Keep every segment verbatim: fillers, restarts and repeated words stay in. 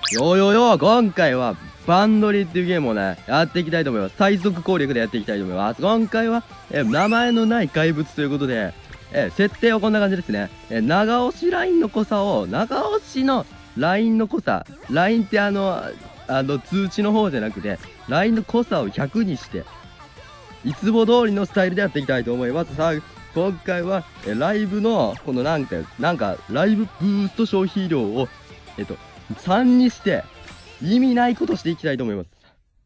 よよよ、今回はバンドリっていうゲームをね、やっていきたいと思います。最速攻略でやっていきたいと思います。今回は、え名前のない怪物ということで、え設定はこんな感じですね。え長押しラインの濃さを、長押しのラインの濃さ、ラインってあの、あの通知の方じゃなくて、ラインの濃さをひゃくにして、いつも通りのスタイルでやっていきたいと思います。さあ、今回は、えライブの、このなんか、なんか、ライブブースト消費量を、えっと、さんにして、意味ないことしていきたいと思います。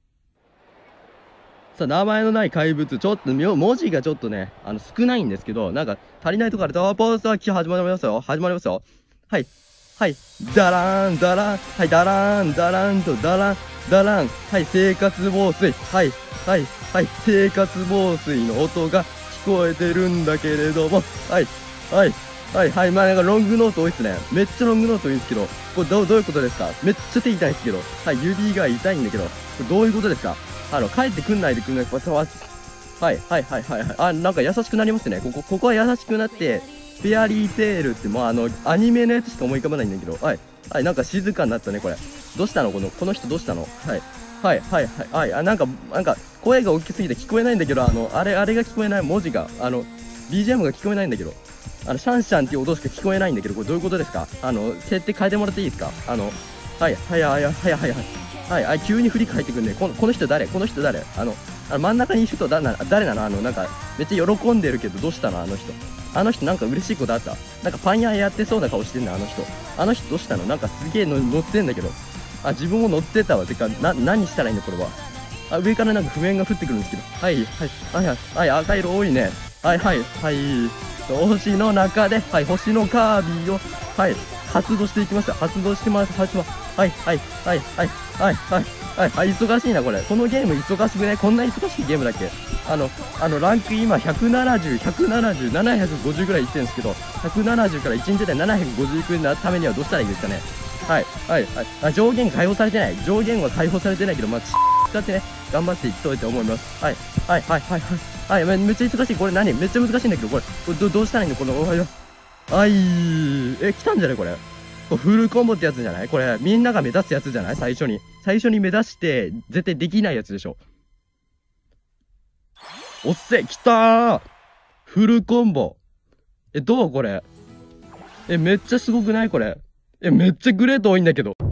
さあ、名前のない怪物、ちょっと、文字がちょっとね、あの、少ないんですけど、なんか、足りないところから、ポースター始まりますよ。始まりますよ。はい。はい。ダラーン、ダラーン。はい、ダラーン、ダラーンと、ダラン、ダラン。はい、生活防水。はい、はい、はい、生活防水の音が聞こえてるんだけれども、はい、はい。はいはい、まあなんかロングノート多いっすね。めっちゃロングノート多いんですけど、これどう、どういうことですか？めっちゃ手痛いんですけど、はい、指が痛いんだけど、これどういうことですか？あの、帰ってくんないでくんない。これ、はい、はいはいはいはい。あ、なんか優しくなりますね。ここ、ここは優しくなって、フェアリーテールって、もうあの、アニメのやつしか思い浮かばないんだけど、はい、はい、なんか静かになったね、これ。どうしたのこの、この人どうしたの？はい。はいはいはいはい。あ、なんか、なんか、声が大きすぎて聞こえないんだけど、あの、あれ、あれが聞こえない、文字が、あの、ビージーエム が聞こえないんだけど。あの、シャンシャンっていう音しか聞こえないんだけど、これどういうことですか？あの、設定変えてもらっていいですか？あの、はい、はい、はい、はい、はい、はい、はい、はい、急にフリック入ってくんね。この、この人誰？この人誰？あの、あの真ん中にいる人誰な、誰なの？あの、なんか、めっちゃ喜んでるけど、どうしたの？あの人。あの人なんか嬉しいことあった？なんかパン屋やってそうな顔してんの、あの人。あの人どうしたの？なんかすげえの乗ってんだけど。あ、自分も乗ってたわ。てか、な、何したらいいのこれは。あ、上からなんか譜面が降ってくるんですけど。はい、はい、はい、はい、はい、赤色多いね。はい、はい、はい。星の中で、はい、星のカービィを、はい、発動していきました。発動してます。発動。はい、はい、はい、はい、はい、はい、はい、はい、忙しいな、これ。このゲーム忙しくね？こんな忙しいゲームだっけ？あの、あの、ランク今ひゃくななじゅう、ひゃくななじゅう、ななひゃくごじゅうぐらいいってるんですけど、ひゃくななじゅうからいちにちでななひゃくごじゅういくためにはどうしたらいいですかね？はい、はい、はい。あ、上限解放されてない。上限は解放されてないけど、まあ、使ってね、頑張っていきたいと思います。はい、はい、はい、はい、はい。はい、めっちゃ忙しい。これ何？めっちゃ難しいんだけど、これ、これどどうしたらいいの？この、おはよう。はい、え、来たんじゃないこれ。これフルコンボってやつじゃないこれ、みんなが目指すやつじゃない最初に。最初に目指して、絶対できないやつでしょ。おっせ、来たーフルコンボ。え、どうこれ。え、めっちゃすごくないこれ。え、めっちゃグレート多いんだけど。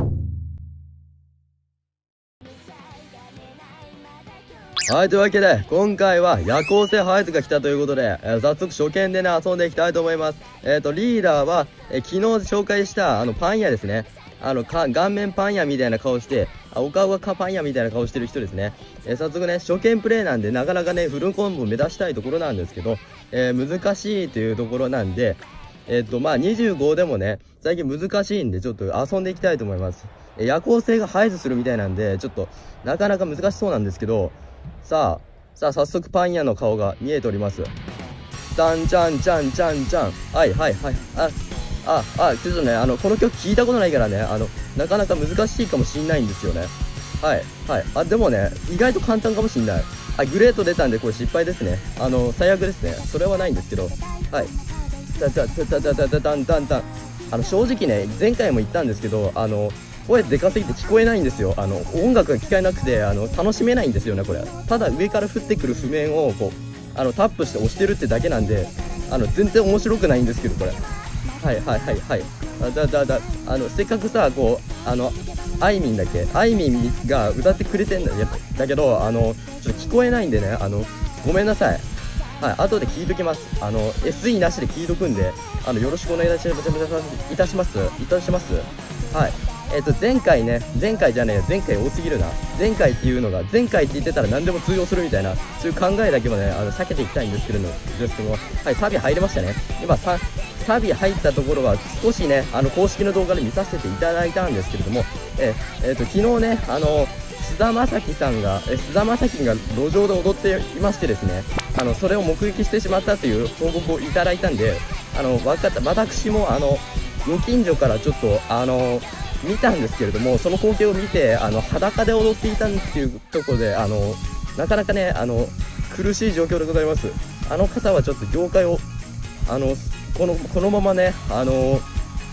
はい、というわけで、今回は夜行性ハイズが来たということで、えー、早速初見でね、遊んでいきたいと思います。えっと、リーダーは、えー、昨日紹介した、あの、パン屋ですね。あの、か、顔面パン屋みたいな顔して、あ、お顔がパン屋みたいな顔してる人ですね。えー、早速ね、初見プレイなんで、なかなかね、フルコンボ目指したいところなんですけど、えー、難しいというところなんで、えっと、まあ、にじゅうごでもね、最近難しいんで、ちょっと遊んでいきたいと思います。えー、夜行性がハイズするみたいなんで、ちょっと、なかなか難しそうなんですけど、さあ、さあ、早速パン屋の顔が見えております。ダンチャンチャンチャンチャン。はいはいはい。あ、あ、あ、ちょっとね、あの、この曲聞いたことないからね、あの、なかなか難しいかもしんないんですよね。はい、はい。あ、でもね、意外と簡単かもしんない。あ、グレート出たんで、これ失敗ですね。あの、最悪ですね。それはないんですけど。はい。たたたたたたたたんたんたん。あの、正直ね、前回も言ったんですけど、あの、声でかすぎて聞こえないんですよ。あの、音楽が聞こえなくて、あの、楽しめないんですよね、これ。ただ上から降ってくる譜面を、こう、あの、タップして押してるってだけなんで、あの、全然面白くないんですけど、これ。はいはいはいはい。あだだだ、あの、せっかくさ、こう、あの、あいみんだっけあいみんが歌ってくれてんだよ。だけど、あの、ちょっと聞こえないんでね、あの、ごめんなさい。はい、後で聞いときます。あの、エスイー なしで聞いとくんで、あの、よろしくお願いいたします。いたします。いたします。はい。えっと、前回ね、前回じゃねえ、前回多すぎるな。前回っていうのが、前回って言ってたら何でも通用するみたいな、そういう考えだけはね、あの、避けていきたいんですけれども、ですけども、はい、サビ入れましたね。今、サ、サビ入ったところは、少しね、あの、公式の動画で見させていただいたんですけれども、え、えっと、昨日ね、あの、菅田将暉さんが、え、菅田将暉が路上で踊っていましてですね、あの、それを目撃してしまったという報告をいただいたんで、あの、わかった、私も、あの、ご近所からちょっと、あの、見たんですけれども、その光景を見て、あの、裸で踊っていたっていうところで、あの、なかなかね、あの、苦しい状況でございます。あの方はちょっと業界を、あの、この、このままね、あの、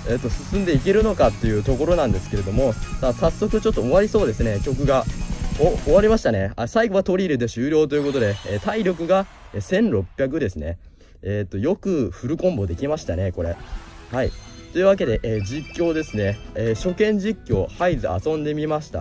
えっと、進んでいけるのかっていうところなんですけれども、さあ、早速ちょっと終わりそうですね、曲が。お、終わりましたね。あ、最後は取り入れて終了ということで、えー、体力がせんろっぴゃくですね。えっと、よくフルコンボできましたね、これ。はい。というわけで、えー、実況ですね。えー、初見実況、ハイズ遊んでみました。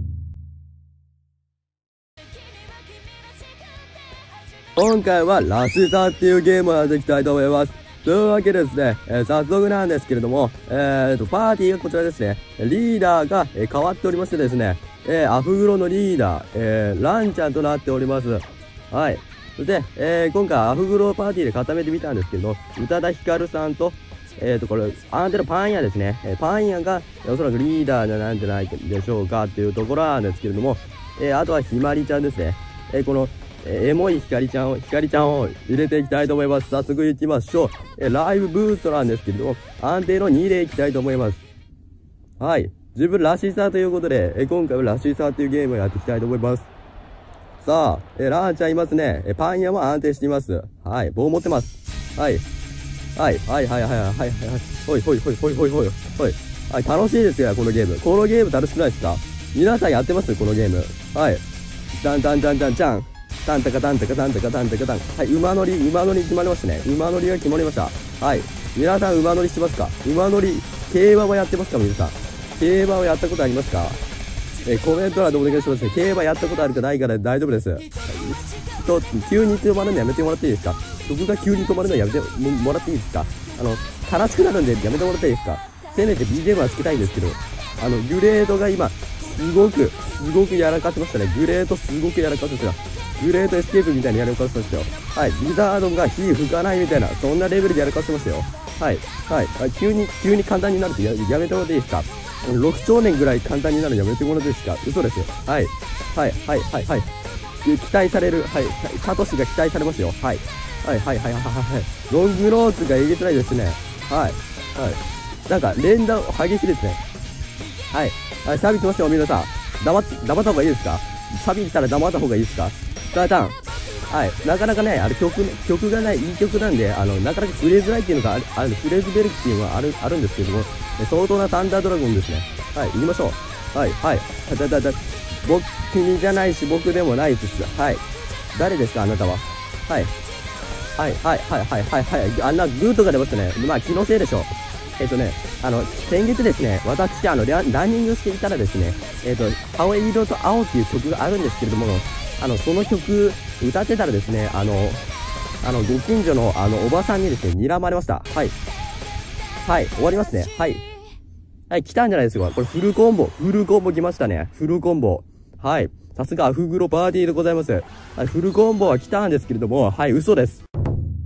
今回はラシサっていうゲームをやっていきたいと思います。というわけでですね、えー、早速なんですけれども、えーと、パーティーがこちらですね。リーダーが、えー、変わっておりましてですね、えー、アフグロのリーダー、えー、ランちゃんとなっております。はい。そして、えー、今回アフグロパーティーで固めてみたんですけど、宇多田ヒカルさんと、えーと、これ、アンテのパン屋ですね。えー、パン屋が、おそらくリーダーじゃなんじゃないでしょうかっていうところなんですけれども、えー、あとはひまりちゃんですね。えー、この、えー、エモいひかりちゃんを、ひかりちゃんを入れていきたいと思います。早速行きましょう。えー、ライブブーストなんですけれども、安定のにでいきたいと思います。はい。自分らしさということで、えー、今回はらしさというゲームをやっていきたいと思います。さあ、えー、ラーちゃんいますね。えー、パン屋も安定しています。はい。棒持ってます。はい。はい。はい、はい、はい、はい、はい、はい。ほい、ほい、ほい、ほい、ほい、ほい。ほい。はい。楽しいですよ、このゲーム。このゲーム楽しくないですか？皆さんやってますこのゲーム。はい。ダンダンダンダンじゃん。タンタカタンタカタンタカタンタカタン。はい。馬乗り、馬乗り決まりましたね。馬乗りが決まりました。はい。皆さん馬乗りしてますか？馬乗り、競馬はやってますか皆さん。競馬をやったことありますか？えー、コメント欄でお願いします。競馬やったことあるかないから大丈夫です。と、急に止まるのやめてもらっていいですか？僕が急に止まるのやめてもらっていいですか？あの、悲しくなるんでやめてもらっていいですか？せめて ビージーエム はつけたいんですけど、あの、グレードが今、すごく、すごくやらかしましたね。グレードすごくやらかしました。グレートエスケープみたいにやらかしましたよ。はい。リザードンが火吹かないみたいな、そんなレベルでやらかしてましたよ。はい。はい。急に、急に簡単になると や, やめてもらっていいですか？ろく兆年ぐらい簡単になるのやめてもらっていいですか？嘘ですよ。はい。はい、はい、はい、はい。期待される、はい、サトシが期待されますよ。はい。はい、はい、はい、はい、はい。ロングローツがえげつないですね。はい。はい。なんか、連打激しいですね。はい。はい、サビ来ますよ、皆さん。黙って、黙った方がいいですか？サビ来たら黙った方がいいですか？スタータン。はい。なかなかね、あれ曲、曲がない、いい曲なんで、あの、なかなか触れづらいっていうのがある、あるフレーズベルっていうのがある、あるんですけども、相当なサンダードラゴンですね。はい、行きましょう。はい、はい。だ、だ、だ、僕、君じゃないし、僕でもないです。はい。誰ですか、あなたは。はい。はい、はい、はい、はい、はい、はい。あんな、グーとか出ましたね。まあ、気のせいでしょう。えっとね、あの、先月ですね、私、あの、ランニングしていたらですね、えっと、青色と青っていう曲があるんですけれども、あの、その曲、歌ってたらですね、あの、あの、ご近所の、あの、おばさんにですね、睨まれました。はい。はい、終わりますね。はい。はい、来たんじゃないですか。これフルコンボ。フルコンボ来ましたね。フルコンボ。はい。さすがアフグロパーティーでございます。はい、フルコンボは来たんですけれども、はい、嘘です。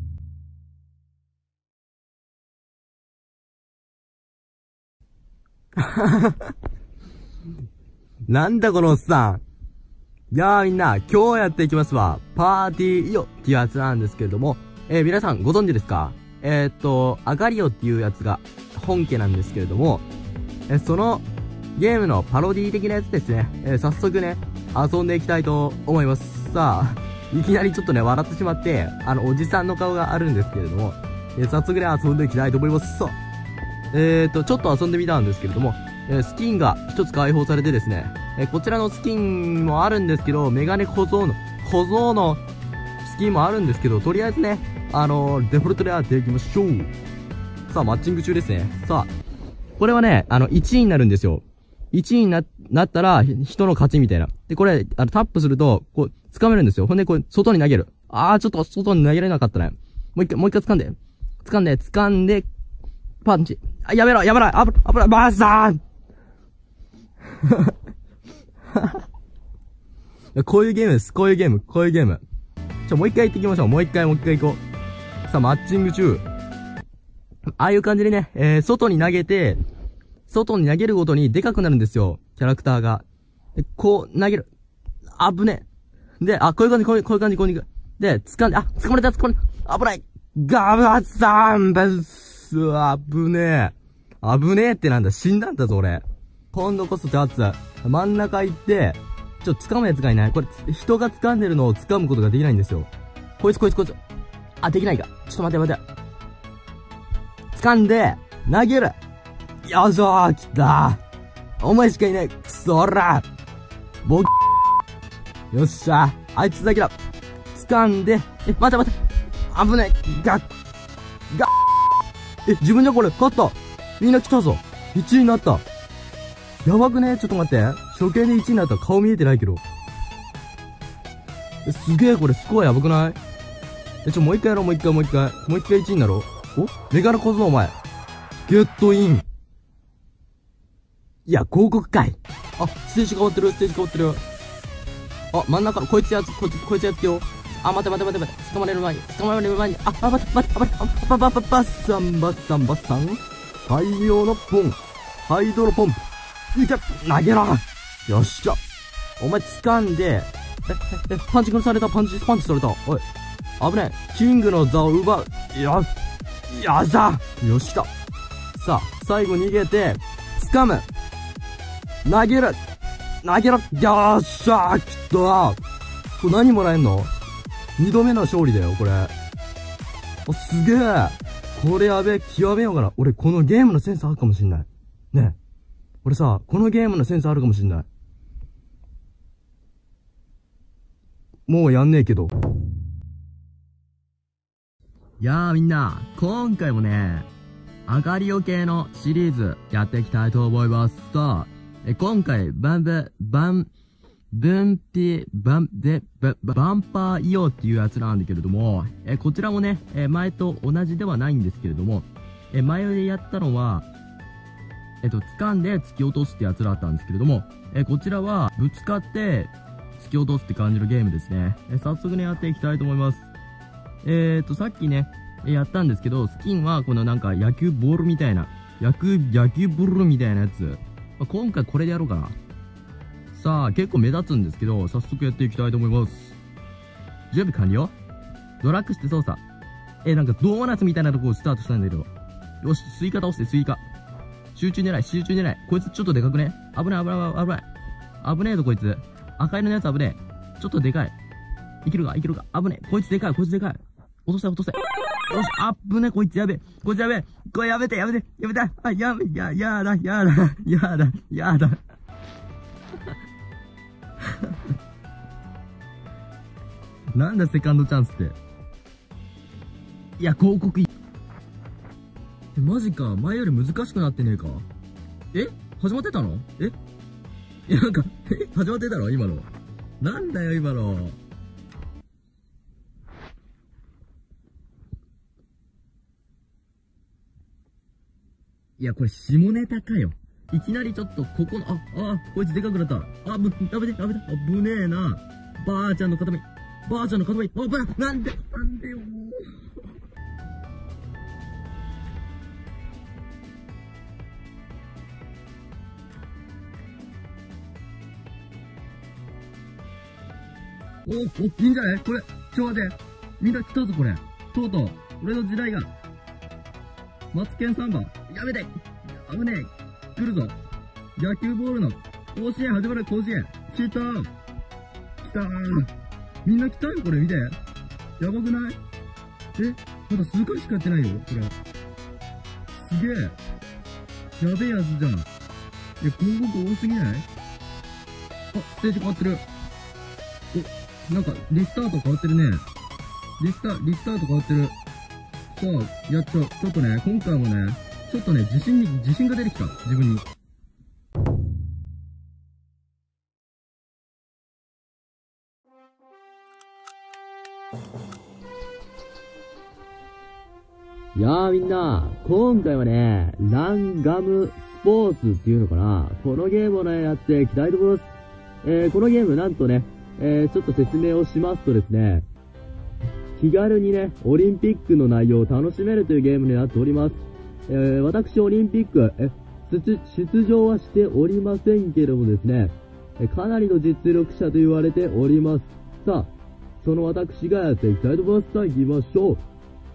なんだこのおっさん。いやーみんな、今日やっていきますわ。パーティーイオっていうやつなんですけれども、えー、皆さんご存知ですか？えー、っと、アガリオっていうやつが本家なんですけれども、えー、そのゲームのパロディ的なやつですね。えー、早速ね、遊んでいきたいと思います。さあ、いきなりちょっとね、笑ってしまって、あの、おじさんの顔があるんですけれども、えー、早速ね、遊んでいきたいと思います。さあ、えー、っと、ちょっと遊んでみたんですけれども、えー、スキンが一つ解放されてですね、えー、こちらのスキンもあるんですけど、メガネ小僧の、小僧のスキンもあるんですけど、とりあえずね、あのー、デフォルトでやっていきましょう。さあ、マッチング中ですね。さあ、これはね、あの、いちいになるんですよ。いちいにな、なったら、人の勝ちみたいな。で、これ、あの、タップすると、こう、掴めるんですよ。ほんで、こう、外に投げる。あー、ちょっと、外に投げれなかったね。もう一回、もう一回掴んで。掴んで、掴んで、パンチ。あ、やめろ、やめろ、あぶ、あぶら、バーサーこういうゲームです。こういうゲーム、こういうゲーム。ちょ、もう一回行ってきましょう。もう一回、もう一回行こう。さあ、マッチング中。ああいう感じでね、えー、外に投げて、外に投げるごとにでかくなるんですよ。キャラクターが。で、こう、投げる。あぶねえ。で、あ、こういう感じ、こういう、こういう感じ、こういう感じ。で、掴んで、あ、掴まれた、掴まれた。危ない。ガバサンブス。あぶねえ。あぶねえってなんだ。死んだんだぞ、俺。今度こそチャーツ。真ん中行って、ちょっと掴むやつがいない。これ、人が掴んでるのを掴むことができないんですよ。こいつ、こいつ、こいつ。あ、できないか。ちょっと待って、待って。掴んで、投げる。 よいしょー、来たー。お前しかいない。くそーらー。ボッよっしゃー。あいつだけだ。掴んで、え、待て待て。危ない。ガッ、ガッ。え、自分じゃこれ、勝った。みんな来たぞ。いちいになった。やばくね？ちょっと待って。初見でいちいになったら顔見えてないけど。え、すげえこれスコアやばくない？え、ちょ、もう一回やろう、もう一回、もう一回。もう一回いちいになろう。お？メガネ小僧お前。ゲットイン。いや、広告かい。あ、ステージ変わってる、ステージ変わってる。あ、真ん中のこいつやつ、こいつ、こいつやってよ。あ、待て待て待て待て。捕まれる前に、捕まれる前に。あ、あ、待て待て待て。あ、ばばばばっさんばっさんばっさん。大量のポン。ハイドロポンプ。いけ、投げろ。よっしゃ。お前掴んで、え、え、え、パンチ殺された、パンチ、パンチされた。おい。危ねえ。キングの座を奪う。よ、よっしゃ。よし来た。さあ、最後逃げて、掴む。投げる。投げろ。よっしゃー。きっと。これ何もらえんの？二度目の勝利だよ、これ。あ、すげえ。これやべえ、極めようかな。俺、このゲームのセンスあるかもしんない。ねえ。俺さ、このゲームのセンスあるかもしんない。もうやんねえけど。いやーみんな、今回もね、あかりよ系のシリーズやっていきたいと思います。さあ、え今回、バンブ、バン、ブンピ、バン、で、バ、バンパーイオっていうやつなんだけれども、えこちらもね、え前と同じではないんですけれども、え前でやったのは、えっと、掴んで突き落とすってやつだったんですけれども、えこちらは、ぶつかって、突き落とすって感じのゲームですね。え早速ね、やっていきたいと思います。えーっと、さっきね、やったんですけど、スキンはこのなんか野球ボールみたいな、野球、野球ボールみたいなやつ。まあ、今回これでやろうかな。さあ、結構目立つんですけど、早速やっていきたいと思います。準備完了。ドラッグして操作。えー、なんかドーナツみたいなとこをスタートしたんだけど。よし、スイカ倒して、スイカ。集中狙い、集中狙い。こいつちょっとでかくね？危ない、危ない、危ない。危ねえぞ、こいつ。赤色のやつ危ねえ。ちょっとでかい。いけるか、いけるか。危ねえ。こいつでかい、こいつでかい。落とせ、落とせ。よし、あっぶね、こいつやべえ。こいつやべえ。これやめて、やめて、やめて。あ、やめ、や、やだ、やだ、やだ、やだ。なんだ、セカンドチャンスって。いや、広告いい。え、マジか。前より難しくなってねえか。え？始まってたの？え？いや、なんか、え？始まってたの？今の。なんだよ、今の。いや、これ下ネタかよ。いきなりちょっと、ここの、あ、あ、こいつでかくなった。あ、ぶ、やめて、やめて、あぶねえな。ばあちゃんの塊。ばあちゃんの塊。あ、ば、なんで、なんでよ、もう。お、お、いいんじゃないこれ、ちょ、待って。みんな来たぞ、これ。とうとう、俺の時代が。マツケンサンバ。やめて。危ねえ。来るぞ。野球ボールの甲子園始まる、甲子園。来たー。来たー。みんな来たよ、これ見て。やばくない？え、まだ数回しかやってないよ、これ。すげえ。やべえやつじゃん。え、広告多すぎない？あ、ステージ変わってる。お、なんか、リスタート変わってるね。リスタ、リスタート変わってる。さあ、やっちゃう。ちょっとね、今回もね、ちょっとね、自信に、自信が出てきた。自分に。いやーみんな、今回はね、ランガムスポーツっていうのかな。このゲームをね、やっていきたいと思います。えー、このゲームなんとね、えー、ちょっと説明をしますとですね、気軽にね、オリンピックの内容を楽しめるというゲームになっております。えー、私オリンピック、え、出、出場はしておりませんけどもですね、え、かなりの実力者と言われております。さあ、その私がやっていきたいと思います。さあ、行きましょう。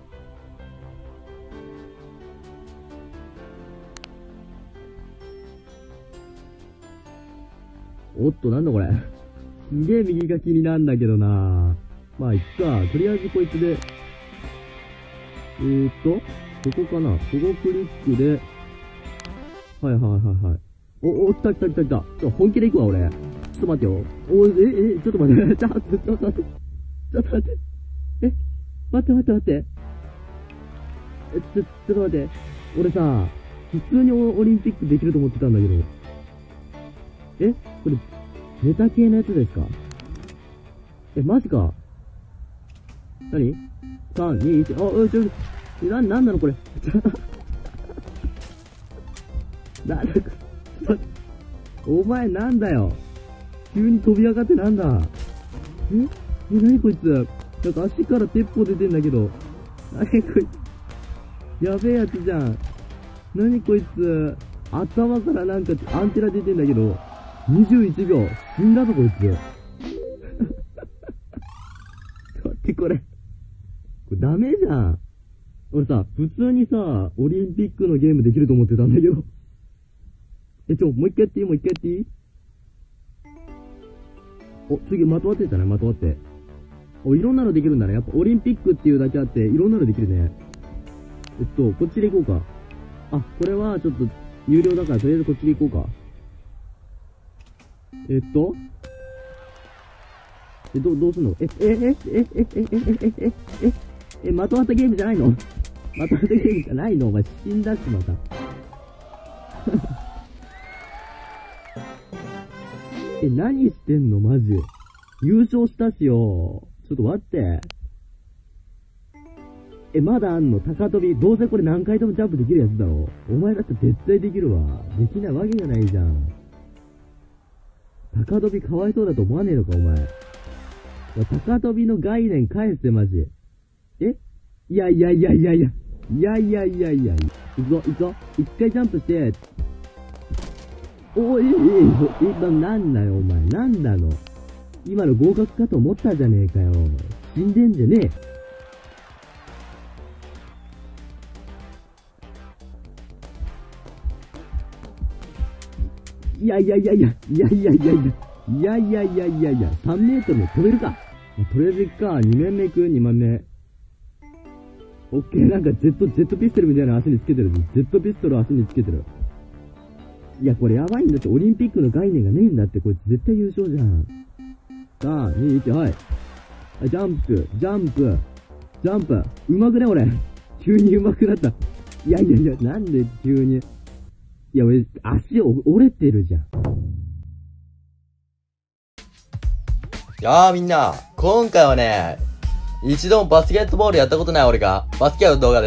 おっと、なんだこれ。すげえ右が気になんだけどな。まあ、いっか。とりあえずこいつで。えーっと、ここかな。ここクリックで。 はいはいはいはい。お、お、来た来た来た来た。ちょ、本気で行くわ、俺。ちょっと待ってよ。お、え、え、ちょっと待って。ちょっと、ちょっと待って。ちょっと待って。え、待って待って待って。え、ちょ、ちょっと待って。俺さ、普通にオリンピックできると思ってたんだけど。え、これ、ネタ系のやつですか？え、マジか。何 ?さん、に、いち、あ、うん、ちょ、な、なんなのこれ。なんだ、お前なんだよ。急に飛び上がってなんだ。ええ、なにこいつ。なんか足から鉄砲出てんだけど。なにこいつ。やべえやつじゃん。なにこいつ。頭からなんかアンテナ出てんだけど。にじゅういちびょう。死んだぞこいつ。待って、これ。これダメじゃん。俺さ、普通にさ、オリンピックのゲームできると思ってたんだけど。え、ちょ、もう一回やっていい？もう一回やっていい？お、次、まとわってたね、まとわって。お、いろんなのできるんだね。やっぱオリンピックっていうだけあって、いろんなのできるね。えっと、こっちで行こうか。あ、これはちょっと、有料だから、とりあえずこっちで行こうか。えっと、え、ど、どうすんの？え、え、え、え、え、え、え、え、え、え、え、え、まとわったゲームじゃないの？まとわったゲームじゃないの？お前死んだし、また。え、何してんのマジ。優勝したしよ。ちょっと待って。え、まだあんの？高跳び。どうせこれ何回でもジャンプできるやつだろ。お前だって絶対できるわ。できないわけじゃないじゃん。高跳びかわいそうだと思わねえのか、お前。高跳びの概念返して、マジ。え？いやいやいやいやいや。いやいやいやいや。いくぞ、いくぞ。一回ジャンプして、おい、え、え、え、なんだよ、お前。なんだの。今の合格かと思ったじゃねえかよ。死んでんじゃねえ。いやいやいやいや、いやいやいやいや、いやいやいやいやいや、さんメートルも飛べるか。とりあえず行くか、にめんめ行く、にまんめ。オッケー、なんかジェット、ジェットピストルみたいな足につけてる。ジェットピストル足につけてる。いや、これやばいんだって、オリンピックの概念がねえんだって、こいつ絶対優勝じゃん。さん、に、いち、はい。ジャンプ、ジャンプ、ジャンプ。うまくね、俺。急にうまくなった。いやいやいや、なんで急に。いや、俺、足折れてるじゃん。 いやーみんな、今回はね、一度もバスケットボールやったことない俺が、バスケの動画です。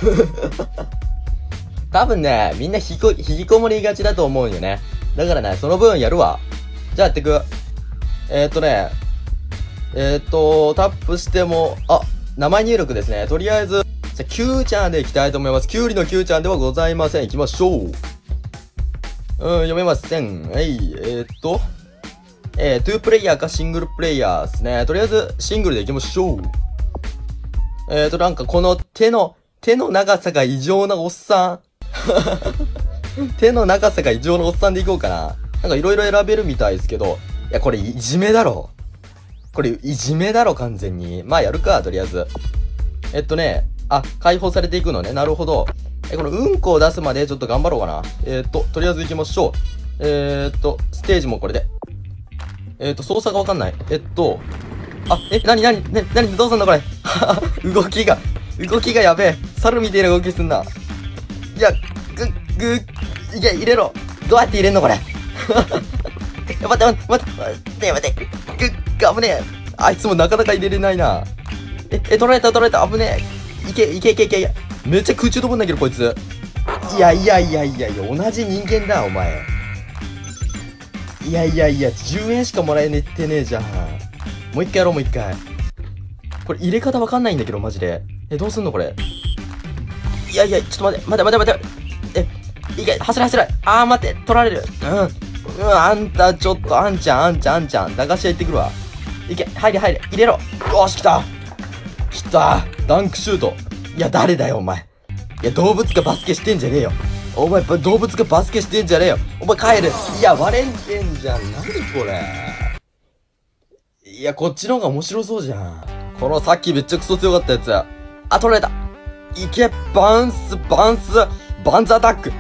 多分ね、みんな引きこ、引きこもりがちだと思うんよね。だからね、その分やるわ。じゃあやってく。えーっとね、えーっと、タップしても、あ、名前入力ですね。とりあえず、じゃ、Q ちゃんでいきたいと思います。キュウリの Q ちゃんではございません。行きましょう。うん、読めません。はい、えーっと、えー、にプレイヤーかシングルプレイヤーですね。とりあえず、シングルでいきましょう。えーっと、なんかこの手の、手の長さが異常なおっさん。手の長さが異常なおっさんでいこうかな。なんかいろいろ選べるみたいですけど。いや、これいじめだろ。これいじめだろ、完全に。まあやるか、とりあえず。えっとね、あ、解放されていくのね。なるほど。え、このうんこを出すまでちょっと頑張ろうかな。えー、っと、とりあえず行きましょう。えー、っと、ステージもこれで。えー、っと、操作がわかんない。えっと、あ、え、なになになになにどうすんのこれ。動きが、動きがやべえ。猿みたいな動きすんな。いや、ぐ、ぐ、いや、入れろ。どうやって入れんのこれ。待って待って待って待って待って。ぐ、危ねえ。あいつもなかなか入れれないな。え、え、取られた取られた。危ねえ。いけ、いけいけいけいけ。めっちゃ空中飛ぶんだけど、こいつ。いやいやいやいやいや、同じ人間だ、お前。いやいやいや、じゅうえんしかもらえねってねえじゃん。もう一回やろう、もう一回。これ入れ方わかんないんだけど、マジで。え、どうすんのこれ。いやいや、ちょっと待って、待て待て待て。え、いけ、走れ走れ。あー、待って、取られる。うん。うん、あんた、ちょっと、あんちゃん、あんちゃん、あんちゃん。駄菓子屋行ってくるわ。いけ、入れ入れ、入れろ。よし、来た。来た。ダンクシュート。いや、誰だよ、お前。いや、動物がバスケしてんじゃねえよ。お前、動物がバスケしてんじゃねえよ。お前、帰る。いや、割れんてんじゃん。なにこれ。いや、こっちの方が面白そうじゃん。このさっきめっちゃクソ強かったやつ。あ、取られた。いけ、バウンス、バウンス、バンズアタック。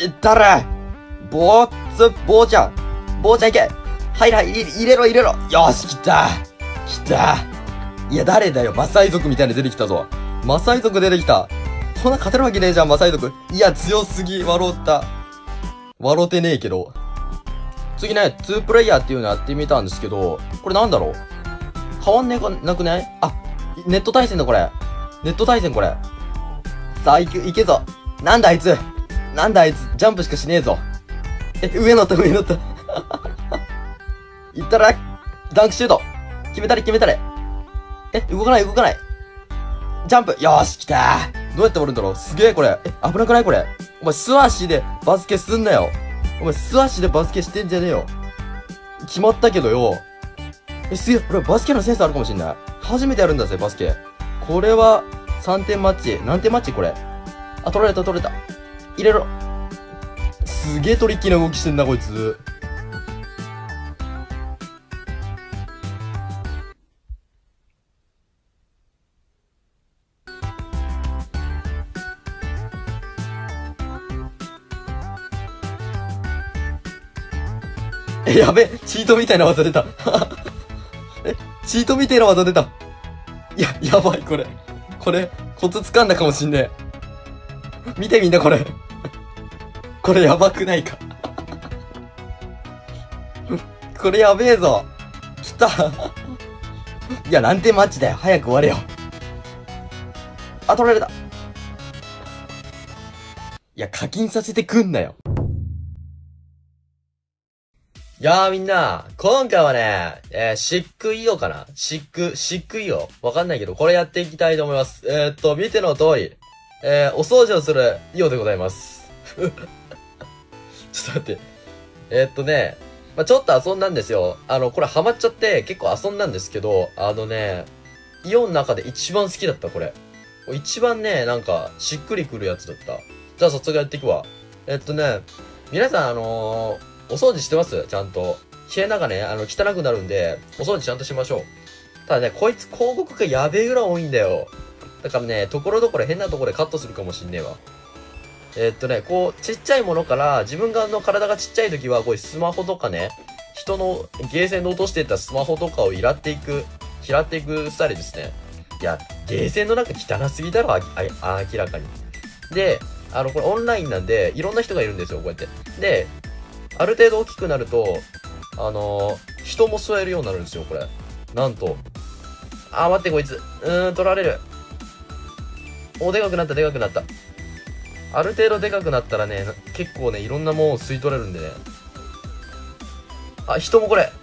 いったれ。ぼーつ、ぼーちゃん。ぼーちゃんいけ。はいはい、入れろ入れろ。よし、来た。来た。いや、誰だよ。マサイ族みたいに出てきたぞ。マサイ族出てきた。こんな勝てるわけねえじゃん、マサイ族。いや、強すぎ。笑った。笑ってねえけど。次ね、ツープレイヤーっていうのやってみたんですけど、これなんだろう変わんねえかなくないあ、ネット対戦だこれ。ネット対戦これ。さあ、いけ、いけぞ。なんだあいつ。なんだあいつ。ジャンプしかしねえぞ。え、上乗った、上乗った。いったら、ダンクシュート。決めたれ、決めたれ。え、動かない、動かない。ジャンプ。よーし、来たー。どうやって終わるんだろうすげえ、これ。え、危なくないこれ。お前、素足でバスケすんなよ。お前、素足でバスケしてんじゃねえよ。決まったけどよ。え、すげえ、俺バスケのセンスあるかもしんない。初めてやるんだぜ、バスケ。これは、さんてんマッチ。何点マッチこれ。あ、取られた、取れた。入れろ。すげえトリッキーな動きしてんな、こいつ。え、やべ、チートみたいな技出た。え、チートみたいな技出た。いや、やばい、これ。これ、コツ掴んだかもしんねえ。見てみんな、これ。これやばくないか。これやべえぞ。来た。いや、何点マッチだよ。早く終われよ。あ、取られた。いや、課金させてくんなよ。いやーみんな、今回はね、えー、シックイオかなシック、シックイオわかんないけど、これやっていきたいと思います。えー、っと、見ての通り、えー、お掃除をするイオでございます。ちょっと待って。えー、っとね、まあ、ちょっと遊んだんですよ。あの、これハマっちゃって結構遊んだんですけど、あのね、イオの中で一番好きだった、これ。一番ね、なんか、しっくりくるやつだった。じゃあ早速やっていくわ。えー、っとね、皆さんあのー、お掃除してますちゃんと。部屋の中ね、あの、汚くなるんで、お掃除ちゃんとしましょう。ただね、こいつ広告がやべえぐらい多いんだよ。だからね、ところどころ変なところでカットするかもしんねえわ。えー、っとね、こう、ちっちゃいものから、自分がの体がちっちゃい時は、こういうスマホとかね、人のゲーセンで落としていったスマホとかを拾っていく、拾っていくスタイルですね。いや、ゲーセンの中汚すぎだろ、あ、あ、明らかに。で、あの、これオンラインなんで、いろんな人がいるんですよ、こうやって。で、ある程度大きくなると、あのー、人も吸えるようになるんですよ、これ。なんと。あー、待って、こいつ。うーん、取られる。お、でかくなった、でかくなった。ある程度でかくなったらね、結構ね、いろんなものを吸い取れるんでね。あ、人もこれ。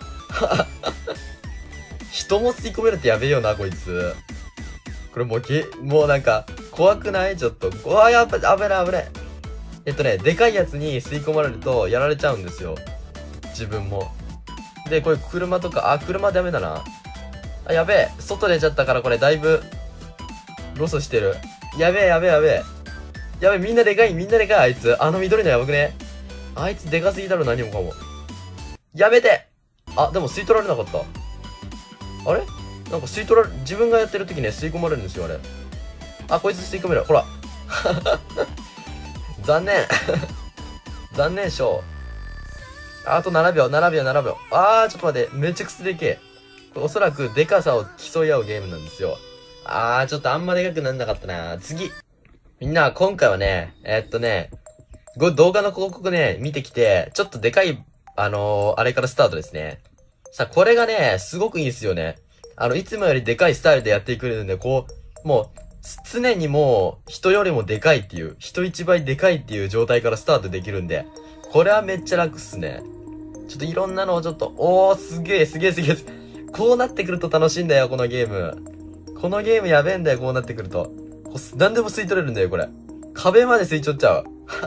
人も吸い込めるってやべえよな、こいつ。これもうげ、もうなんか、怖くないちょっと。うわ、やっぱ、危ない危ない。えっとね、でかいやつに吸い込まれるとやられちゃうんですよ。自分も。で、これ車とか、あ、車ダメだな。あ、やべえ。外出ちゃったからこれだいぶ、ロスしてる。やべえやべえやべえ。やべえ、みんなでかい、みんなでかい、あいつ。あの緑のやばくね。あいつでかすぎだろ、何もかも。やめて。あ、でも吸い取られなかった。あれなんか吸い取られ、自分がやってる時ね、吸い込まれるんですよ、あれ。あ、こいつ吸い込める。ほら。残念。残念しょう。あとななびょう、ななびょう、ななびょう。あー、ちょっと待って。めちゃくちゃでけえ。これおそらくでかさを競い合うゲームなんですよ。あー、ちょっとあんまでかくなんなかったな。次。みんな、今回はね、えー、っとね、動画の広告ね、見てきて、ちょっとでかい、あのー、あれからスタートですね。さあ、これがね、すごくいいんですよね。あの、いつもよりでかいスタイルでやっていくるんで、こう、もう、常にもう、人よりもでかいっていう、人一倍でかいっていう状態からスタートできるんで、これはめっちゃ楽っすね。ちょっといろんなのをちょっと、おー、すげえ、すげえ、すげえ。こうなってくると楽しいんだよ、このゲーム。このゲームやべえんだよ、こうなってくると。何でも吸い取れるんだよ、これ。壁まで吸い取っちゃう。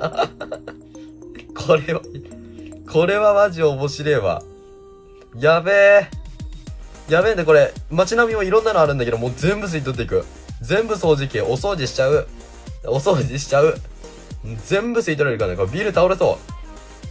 これは、これはマジ面白えわ。やべえ。やべえんだ、これ。街並みもいろんなのあるんだけど、もう全部吸い取っていく。全部掃除機、お掃除しちゃう。お掃除しちゃう。全部吸い取れるからね。これビル倒れそう。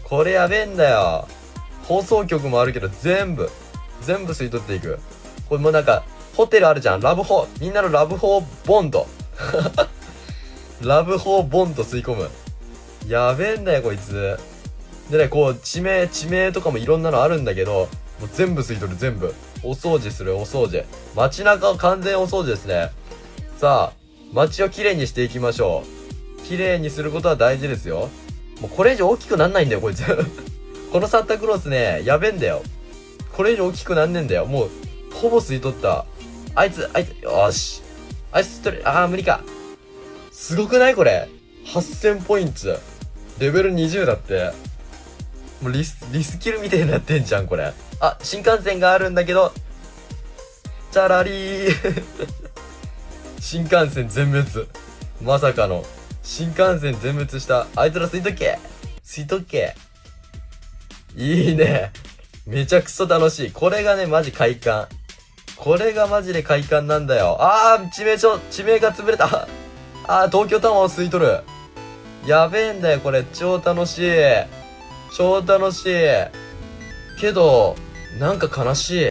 これやべえんだよ。放送局もあるけど、全部、全部吸い取っていく。これもうなんか、ホテルあるじゃん。ラブホ、みんなのラブホボンド。ラブホボンド吸い込む。 やべえんだよこいつ。でね、こう地名地名とかもいろんなのあるんだけど、もう全部吸い取る、全部お掃除する、お掃除。街中を完全お掃除ですね。さあ街をきれいにしていきましょう。きれいにすることは大事ですよ。もうこれ以上大きくなんないんだよこいつこのサンタクロースね、やべえんだよ。これ以上大きくなんねえんだよ。もうほぼ吸い取った。あいつあいつ、よし、あいつ吸い取れ、あー無理か。すごくないこれ。はっせんポイント、レベルにじゅうだって。もうリスリスキルみたいになってんじゃんこれ。あ、新幹線があるんだけど、チャラリー新幹線全滅。まさかの新幹線全滅した。あいつら吸いとけ、吸いとけ。いいね、めちゃくそ楽しい。これがねマジ快感。これがマジで快感なんだよ。あー、地名ちょ地名が潰れた。あー、東京タワーを吸い取る。やべえんだよこれ。超楽しい、超楽しいけどなんか悲しい。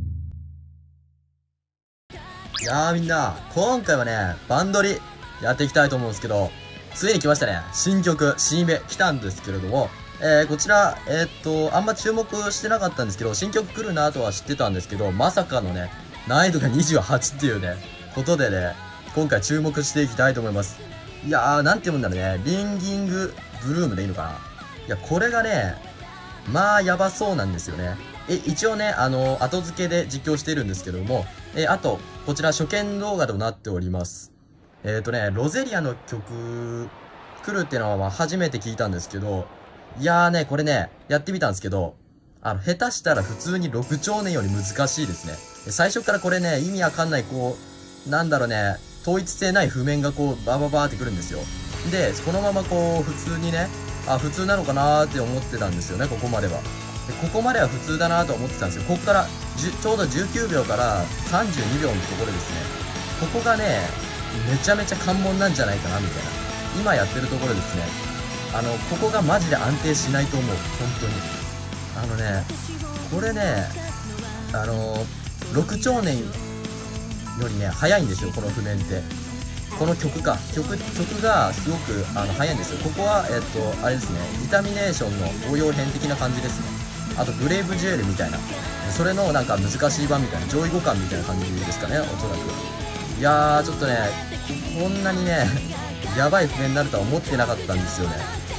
いやーみんな、今回はねバンドリやっていきたいと思うんですけど、ついに来ましたね。新曲新芽来たんですけれども、えー、こちらえー、っとあんま注目してなかったんですけど、新曲来るなとは知ってたんですけど、まさかのね難易度がにじゅうはちっていうねことでね、今回注目していきたいと思います。いやー、なんて言うんだろうね、リンギングブルームでいいのかな。いやこれがねまあやばそうなんですよね。え一応ね、あの後付けで実況しているんですけども、えあとこちら初見動画となっております。えっ、ー、とねロゼリアの曲来るっていうのはまあ初めて聞いたんですけど、いやーねこれねやってみたんですけど、あの下手したら普通にろくちょうねんより難しいですね。最初からこれね意味わかんない、こうなんだろうね、統一性ない譜面がこうバーバーバーってくるんですよ。でこのままこう普通にね、あ普通なのかなーって思ってたんですよね。ここまではでここまでは普通だなと思ってたんですよ。ここからちょうどじゅうきゅうびょうからさんじゅうにびょうのところですね。ここがねめちゃめちゃ関門なんじゃないかなみたいな、今やってるところですね。あのここがマジで安定しないと思う、本当に。あのねこれねあのろくちょうねんよりね早いんですよこの譜面って。この曲か曲曲がすごくあの早いんですよ。ここはえっとあれですね、ビタミネーションの応用編的な感じですね。あとブレイブジュエルみたいな、それのなんか難しい版みたいな、上位互換みたいな感じですかね、おそらく。いやーちょっとねこんなにねやばい譜面になるとは思ってなかったんですよね。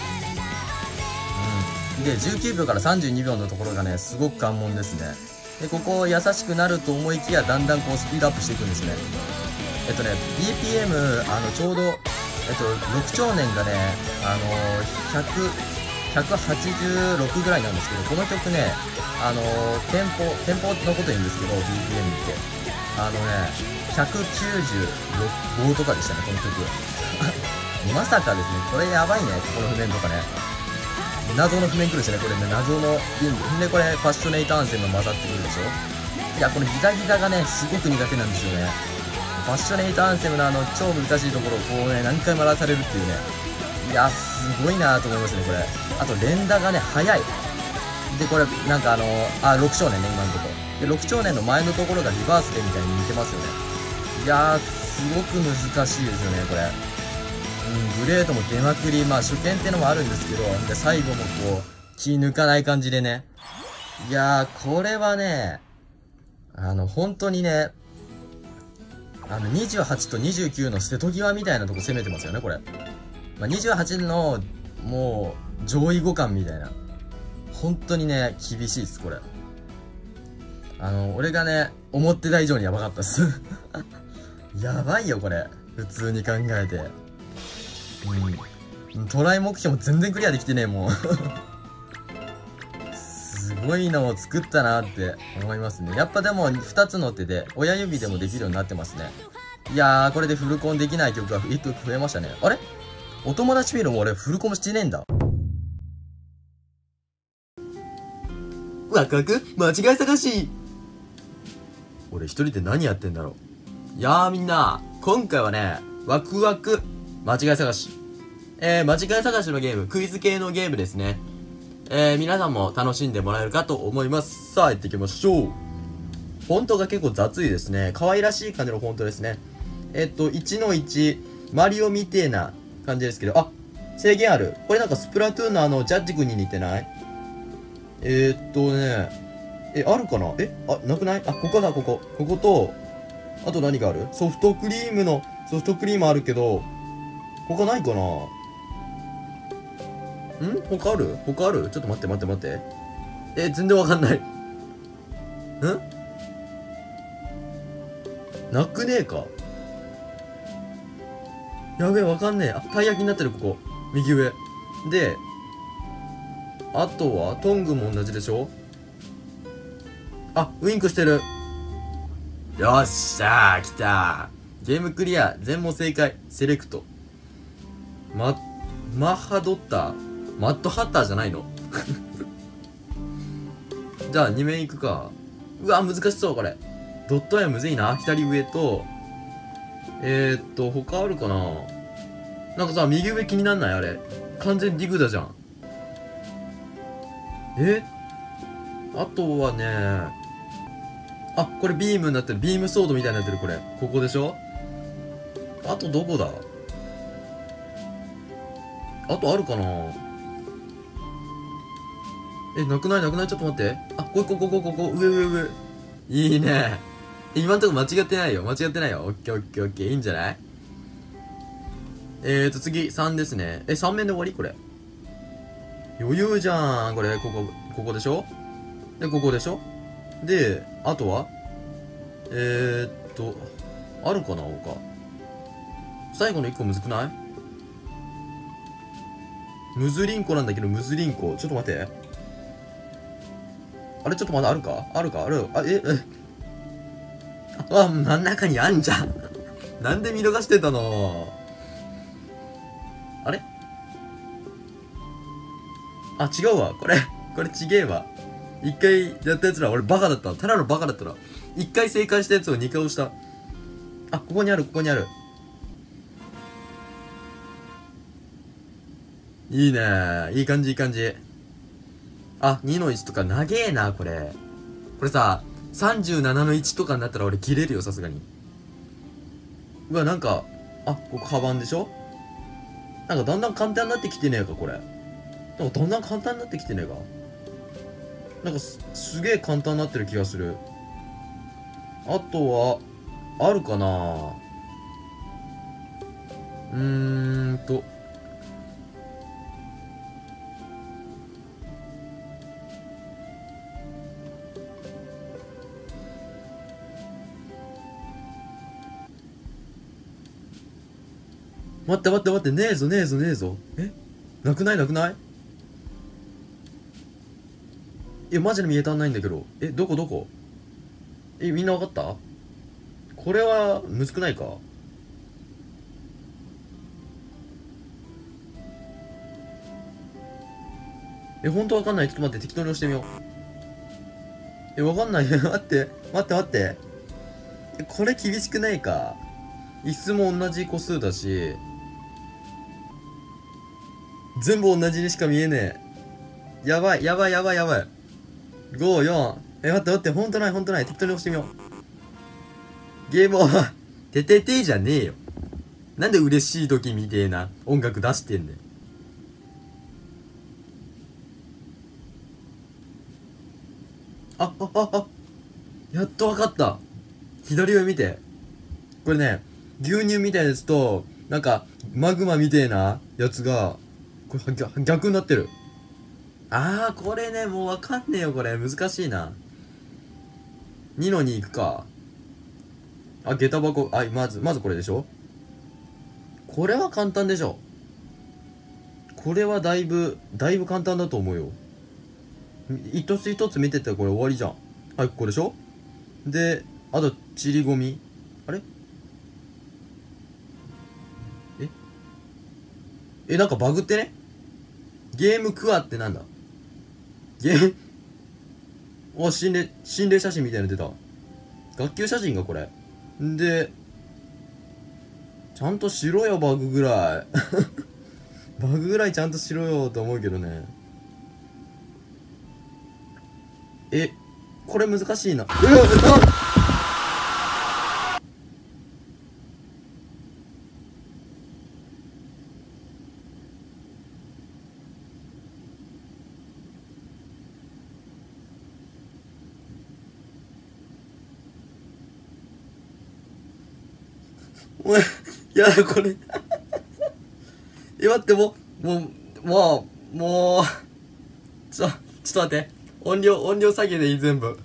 うんでじゅうきゅうびょうからさんじゅうにびょうのところがねすごく関門ですね。でここ優しくなると思いきやだんだんこうスピードアップしていくんですね。えっとね ビーピーエム あのちょうどえっとろくちょうねんがねあのひゃく、ひゃくはちじゅうろくぐらいなんですけど、この曲ねあのテンポテンポのこと言うんですけど ビーピーエム ってあのねひゃくきゅうじゅうごとかでしたねこの曲まさかですね、これやばいね。この譜面とかね謎の譜面来るしね、これね謎のリングで、これパッショネイトアンセム混ざってくるでしょ。いやこのギザギザがねすごく苦手なんですよね。パッショネイトアンセムのあの超難しいところをこうね何回も鳴らされるっていうね、いやすごいなと思いますねこれ。あと連打がね速いで、これなんかあのあろくちょうねんね今のところで、ろくちょうねんの前のところがリバースでみたいに似てますよね。いやーすごく難しいですよねこれ。うん、グレードも出まくり、まあ初見ってのもあるんですけど、で最後もこう気抜かない感じでね、いやーこれはねあの本当にねあのにじゅうはちとにじゅうきゅうの捨てときわみたいなとこ攻めてますよねこれ。まあ、にじゅうはちのもう上位互換みたいな、本当にね厳しいですこれ。あの俺がね思ってた以上にやばかったっすやばいよこれ普通に考えて。うん、トライ目標も全然クリアできてねえもうすごいのを作ったなって思いますね。やっぱでもふたつの手で親指でもできるようになってますね。いやーこれでフルコンできない曲がいっきょく増えましたね。あれお友達見るも俺フルコンしてねえんだ。ワクワク間違い探し。俺一人で何やってんだろう。いやーみんな今回はねワクワク間違い探し、えー、間違い探しのゲーム、クイズ系のゲームですね。えー、皆さんも楽しんでもらえるかと思います。さあ、行ってきましょう。フォントが結構雑いですね。可愛らしい感じのフォントですね。えっと、いちのいち、マリオみてえな感じですけど、あ、 制限ある。これなんかスプラトゥーンのあの、ジャッジ君に似てない？えー、っとね、え、あるかな？え、あ、なくない？あ、ここだ、ここ。ここと、あと何がある？ソフトクリームの、ソフトクリームあるけど、他ないかな？ん？他ある？他ある？ちょっと待って待って待って。え、全然わかんない。ん？なくねえか？やべえ、わかんねえ。あ、たい焼きになってる、ここ。右上。で、あとは、トングも同じでしょ？あ、ウインクしてる。よっしゃー、来たー。ゲームクリア。全問正解。セレクト。マ、マッハドッター。マットハッターじゃないの？じゃあ、に面いくか。うわ、難しそう、これ。ドット絵むずいな。左上と、えーっと、他あるかな？なんかさ、右上気になんない？あれ。完全にディグダじゃん。え？あとはね、あ、これビームになってる。ビームソードみたいになってる、これ。ここでしょ？あとどこだ？あとあるかな？え、なくないなくない？ちょっと待って。あ、ここ、ここ、ここ、上、上、上。いいね。今んとこ間違ってないよ。間違ってないよ。オッケーオッケーオッケー。いいんじゃない？えーと、次、さんですね。え、さん面で終わり？これ。余裕じゃん。これ、ここ、ここでしょ？で、ここでしょ？で、あとはえーっと、あるかな他。最後のいっこむずくない？ムズリンコなんだけど、ムズリンコ。ちょっと待って。あれちょっとまだあるか？あるか？ある？あ、え、え。あ、真ん中にあんじゃん。なんで見逃してたの？あれ？あ、違うわ。これ、これちげえわ。一回やったやつら、俺バカだった。ただのバカだったら。一回正解したやつを二回押した。あ、ここにある、ここにある。いいねー。いい感じ、いい感じ。あ、にのいちとか長えな、これ。これさ、さんじゅうななのいちとかになったら俺切れるよ、さすがに。うわ、なんか、あ、ここカバンでしょ？なんかだんだん簡単になってきてねえか、これ。なんかだんだん簡単になってきてねえか。なんかす、すげえ簡単になってる気がする。あとは、あるかな？うーんと。待って待って待って、ねえぞねえぞねえぞ。え？なくないなくない？え、マジで見えたんないんだけど。え、どこどこ？え、みんなわかった？これは、むずくないか？え、ほんとわかんない。ちょっと待って、適当に押してみよう。え、わかんない。待って、待って待って。え、これ厳しくないか？椅子も同じ個数だし、全部同じにしか見えねえ。やばい、やばい、やばい、やばい。ご、よん。え、待って待って、ほんとない、ほんとない。適当に押してみよう。ゲームオーバー。てててじゃねえよ。なんで嬉しい時みてえな音楽出してんねん。あ、あ、あ、あ。やっとわかった。左上見て。これね、牛乳みたいなやつと、なんか、マグマみてえなやつが、これ逆、逆になってる。あー、これね、もうわかんねえよ、これ。難しいな。にのに行くか。あ、下駄箱。あ、まず、まずこれでしょ？これは簡単でしょ。これはだいぶ、だいぶ簡単だと思うよ。一つ一つ見てたらこれ終わりじゃん。はい、ここでしょ？で、あと、ちりごみ。あれ？ええ、なんかバグってね？ゲームクワってなんだ？ゲーム、お、心霊、心霊写真みたいなの出た。学級写真がこれ。んで、ちゃんとしろよ、バグぐらい。バグぐらいちゃんとしろよと思うけどね。え、これ難しいな。うわっ！ お前、いやだ、これ。え、待って、もう、もう、もう、もう、ちょ、ちょっと待って。音量、音量下げでいい、全部。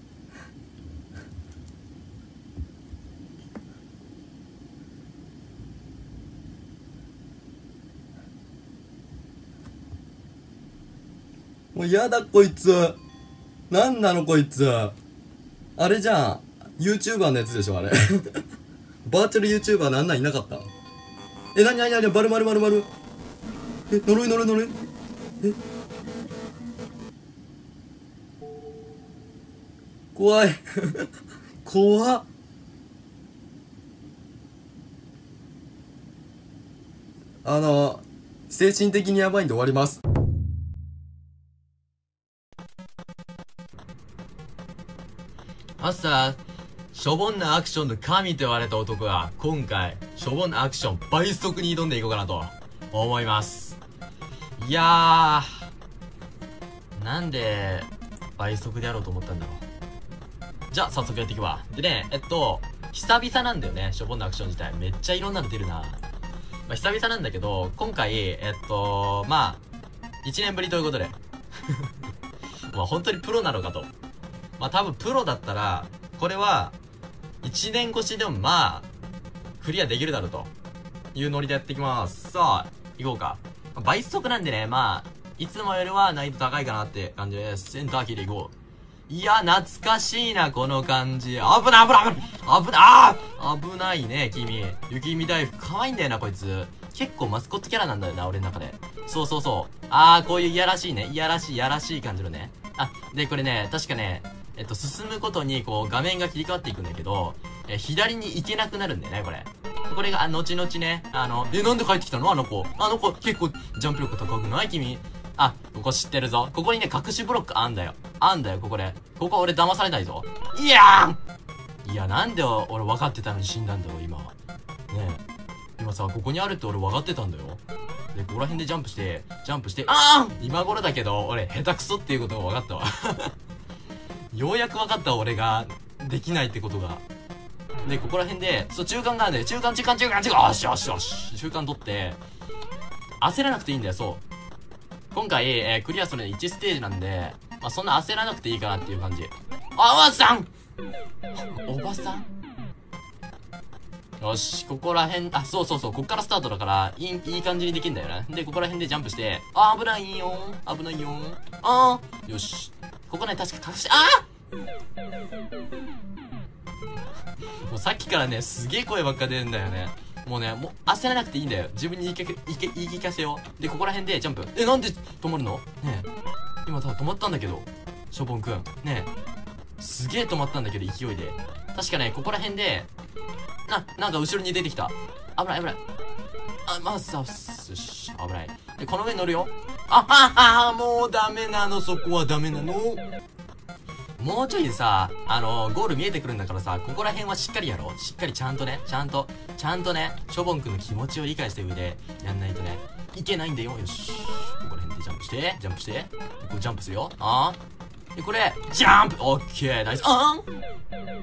もうやだこいつ。なんなのこいつ。あれじゃん。YouTuber のやつでしょあれ。バーチャル YouTuber なんなんいなかった？え、なになになにバルバルバルバル。え、呪い呪い呪い。え、怖い。怖っ。あの、精神的にやばいんで終わります。朝、しょぼんなアクションの神と言われた男が、今回、しょぼんなアクション倍速に挑んでいこうかなと思います。いやー、なんで倍速でやろうと思ったんだろう。じゃあ、早速やっていくわ。でね、えっと、久々なんだよね、しょぼんなアクション自体。めっちゃいろんなの出るな。まあ、久々なんだけど、今回、えっと、まあ、いちねんぶりということで。まあ、本当にプロなのかと。まあ、多分プロだったら、これは、いちねん越しでもまあ、クリアできるだろうというノリでやっていきます。さあ、行こうか。倍速なんでね、まあ、いつもよりは難易度高いかなって感じです。センターキーで行こう。いや、懐かしいな、この感じ。危ない危ない危ない危ないあー危ないね、君。雪見大福。可愛いんだよな、こいつ。結構マスコットキャラなんだよな、俺の中で。そうそうそう。あー、こういういやらしいね。いやらしい、いやらしい感じのね。あ、で、これね、確かね、えっと、進むことに、こう、画面が切り替わっていくんだけど、え、左に行けなくなるんだよね、これ。これが、あ、後々ね、あの、え、なんで帰ってきたのあの子。あの子、結構、ジャンプ力高くない君。あ、ここ知ってるぞ。ここにね、隠しブロックあんだよ。あんだよ、ここで。ここ俺騙されないぞ。いやーいや、なんで俺分かってたのに死んだんだろう、今。ねえ。今さ、ここにあるって俺分かってたんだよ。で、ここら辺でジャンプして、ジャンプして、あー今頃だけど、俺、下手くそっていうことが分かったわ。ようやく分かった俺が、できないってことが。で、ここら辺で、そう、中間があるんだよ。中間、中間、中間、中間、よしよしよし。中間取って、焦らなくていいんだよ、そう。今回、えー、クリアするのいちステージなんで、まあ、そんな焦らなくていいかなっていう感じ。あ、おばさんおばさんよし、ここら辺、あ、そうそうそう、こっからスタートだから、いい、いい感じにできんだよね。で、ここら辺でジャンプして、あ、危ないよー。危ないよー。あー。よし。ここね、確か隠して、あーもうさっきからね、すげえ声ばっか出るんだよね。もうね、もう焦らなくていいんだよ。自分に言い聞か言い聞かせよう。で、ここら辺でジャンプ。え、なんで止まるのねえ。今多分止まったんだけど。しょぼんくん。ねえ。すげえ止まったんだけど、勢いで。確かね、ここら辺で、な、なんか後ろに出てきた。危ない危ない。あ、まずさ、よし、危ない。で、この上に乗るよ。あ、あ、あ、もうダメなの、そこはダメなの。もうちょいでさ、あのー、ゴール見えてくるんだからさ、ここら辺はしっかりやろう。しっかりちゃんとね、ちゃんと、ちゃんとね、しょぼんくんの気持ちを理解した上で、やんないとね、いけないんだよ。よし。ここら辺でジャンプして、ジャンプして、でこうジャンプするよ。あー。で、これ、ジャンプオッケーナイスあーん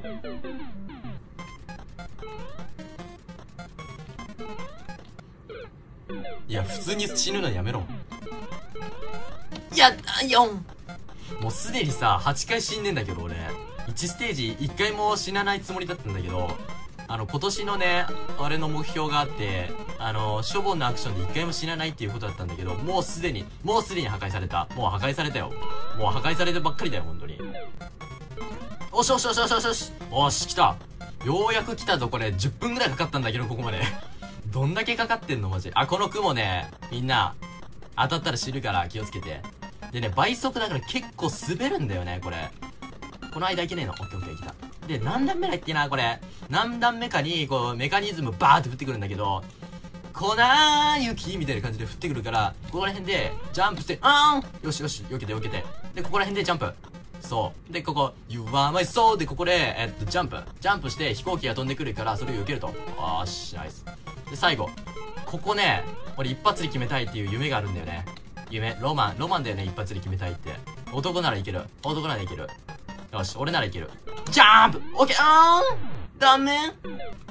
いや、普通に死ぬのやめろ。やったよんもうすでにさ、はちかい死んでんだけど俺。いちステージいっかいも死なないつもりだったんだけど、あの、今年のね、俺の目標があって、あの、しょぼんのアクションでいっかいも死なないっていうことだったんだけど、もうすでに、もうすでに破壊された。もう破壊されたよ。もう破壊されてばっかりだよ、ほんとに。おしおしおしおしおしおしおし、来た。ようやく来たぞ、これ。じゅっぷんぐらいかかったんだけど、ここまで。どんだけかかってんのマジ。あ、この雲ね、みんな、当たったら死ぬから気をつけて。でね、倍速だから結構滑るんだよね、これ。この間いけねえの。オッケーオッケー、来た。で、何段目だっけな、これ。何段目かに、こう、メカニズムバーって降ってくるんだけど、粉雪みたいな感じで降ってくるから、ここら辺で、ジャンプして、あーんよしよし、避けて避けて。で、ここら辺でジャンプ。そう。で、ここ、You are my soul で、ここで、えっと、ジャンプ。ジャンプして飛行機が飛んでくるから、それを避けると。よーし、ナイス。で、最後。ここね、俺一発で決めたいっていう夢があるんだよね。夢、ロマン、ロマンだよね、一発で決めたいって。男ならいける。男ならいける。よし、俺ならいける。ジャンプオッケーあーんダメ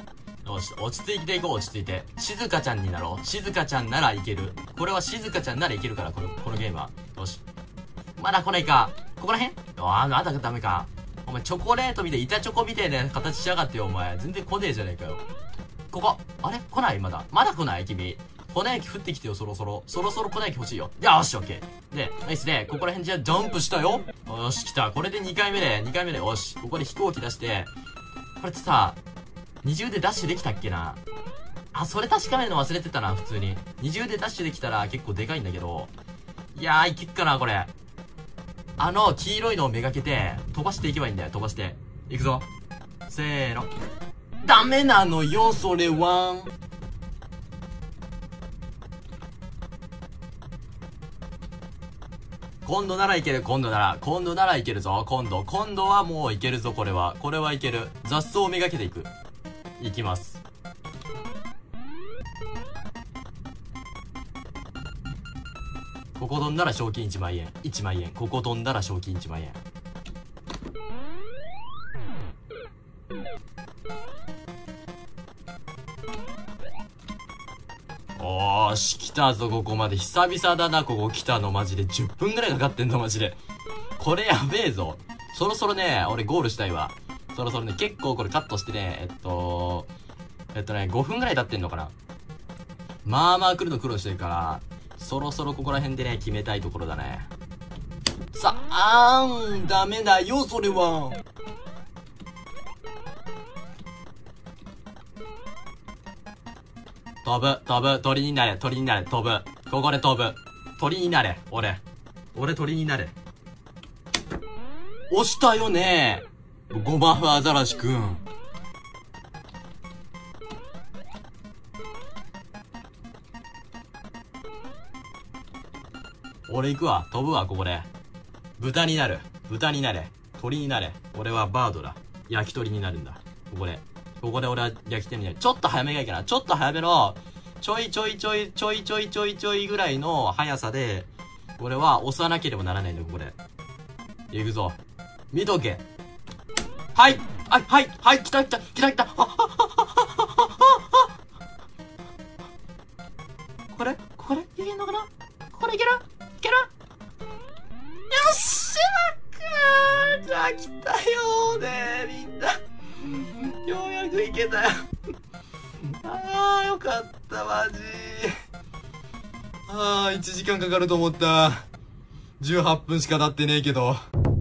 よし、落ち着いていこう、落ち着いて。静香ちゃんになろう。静香ちゃんならいける。これは静香ちゃんならいけるから、この、このゲームは。よし。まだ来ないか。ここら辺ああ、まだダメか。お前、チョコレートみたい、板チョコみたいな形しやがってよ、お前。全然来ねえじゃねえかよ。ここ。あれ来ないまだ。まだ来ない君。粉雪降ってきてよ、そろそろ。そろそろ粉雪欲しいよ。よし、オッケー。で、ナイスで、ここら辺じゃジャンプしたよ。よし、来た。これでにかいめで、にかいめで、よし。ここで飛行機出して、これってさ、二重でダッシュできたっけな。あ、それ確かめるの忘れてたな、普通に。二重でダッシュできたら結構でかいんだけど。いやー、いけっかな、これ。あの、黄色いのをめがけて、飛ばしていけばいいんだよ、飛ばして。いくぞ。せーの。ダメなのよ、それは。今度ならいける、今度なら。今度ならいけるぞ、今度。今度はもういけるぞ、これは。これはいける。雑草をめがけていく。いきます。ここ飛んだら賞金いちまんえん。いちまんえん。ここ飛んだら賞金いちまんえん。おーし、来たぞ、ここまで。久々だな、ここ来たの、マジで。じゅっぷんぐらいかかってんの、マジで。これやべえぞ。そろそろね、俺ゴールしたいわ。そろそろね、結構これカットしてね、えっと、えっとね、ごふんぐらい経ってんのかな。まあまあ来るの苦労してるから、そろそろここら辺でね、決めたいところだね。さあ、あーん、ダメだよ、それは。飛ぶ、飛ぶ、鳥になれ、鳥になれ、飛ぶ。ここで飛ぶ。鳥になれ、俺。俺鳥になれ。押したよね。ゴマフアザラシくん。俺行くわ。飛ぶわ、ここで。豚になる。豚になれ。鳥になれ。俺はバードだ。焼き鳥になるんだ。ここで。ここで俺は焼き鳥になる。ちょっと早めがいいかな。ちょっと早めの、ちょいちょいちょいちょいちょいちょいちょいぐらいの速さで、俺は押さなければならないんだよ、ここで。行くぞ。見とけ。はい。はい、はい、はい、来た来た、来た来た。あ、あ、あ、あ、あ、これこれいけんのかな。これいけるいける。よっしゃー、じゃあ来たよーね、みんな。ようやくいけたよ。あー、よかった、マジ。あー、いちじかんかかると思った。じゅうはっぷんしか経ってねえけど。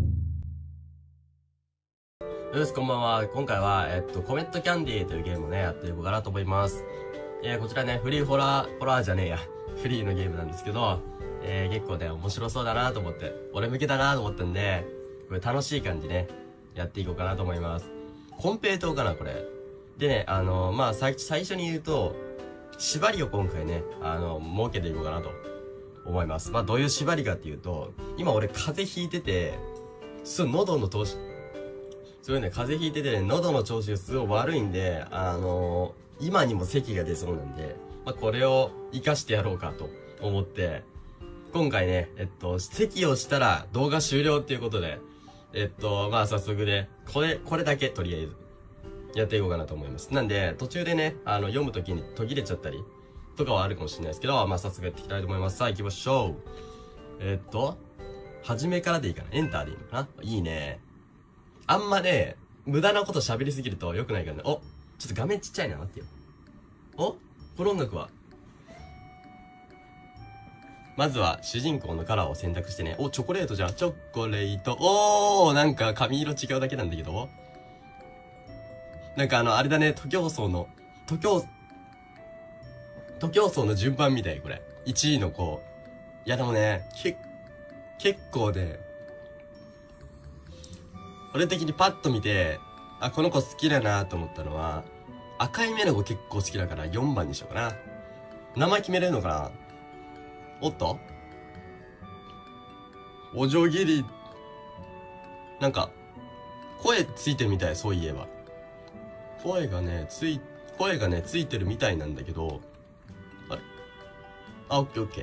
よし、こんばんは。今回は、えっと、コメットキャンディーというゲームをね、やっていこうかなと思います。えー、こちらね、フリーホラー、ホラーじゃねえや。フリーのゲームなんですけど、えー、結構ね、面白そうだなと思って、俺向けだなと思ったんで、これ楽しい感じね、やっていこうかなと思います。コンペイトーかな、これ。でね、あのー、まあ、最初に言うと、縛りを今回ね、あのー、設けていこうかなと思います。まあ、どういう縛りかっていうと、今俺風邪ひいてて、すごい喉の調子、すごいね、風邪ひいててね、喉の調子がすごい悪いんで、あのー、今にも咳が出そうなんで、まあ、これを活かしてやろうかと思って、今回ね、えっと、咳をしたら動画終了っていうことで、えっと、まあ、早速ね、これ、これだけとりあえず、やっていこうかなと思います。なんで、途中でね、あの、読むときに途切れちゃったり、とかはあるかもしれないですけど、まあ、早速やっていきたいと思います。さあ、行きましょう。えっと、初めからでいいかな。エンターでいいのかないいね。あんまね、無駄なこと喋りすぎると良くないからね。お、ちょっと画面ちっちゃいな、待ってよ。お、この音楽はまずは主人公のカラーを選択してね。お、チョコレートじゃん。チョコレート。おー、なんか髪色違うだけなんだけど。なんかあの、あれだね、徒競走の、徒競、徒競走の順番みたい、これ。いちいの子。いやでもね、け、結構ね、俺的にパッと見て、あ、この子好きだなと思ったのは、赤い目の子結構好きだからよんばんにしようかな。名前決めれるのかな。おっとお嬢切り。なんか、声ついてるみたい、そういえば。声がね、つい、声がね、ついてるみたいなんだけど、あれあ、オッケーオッケ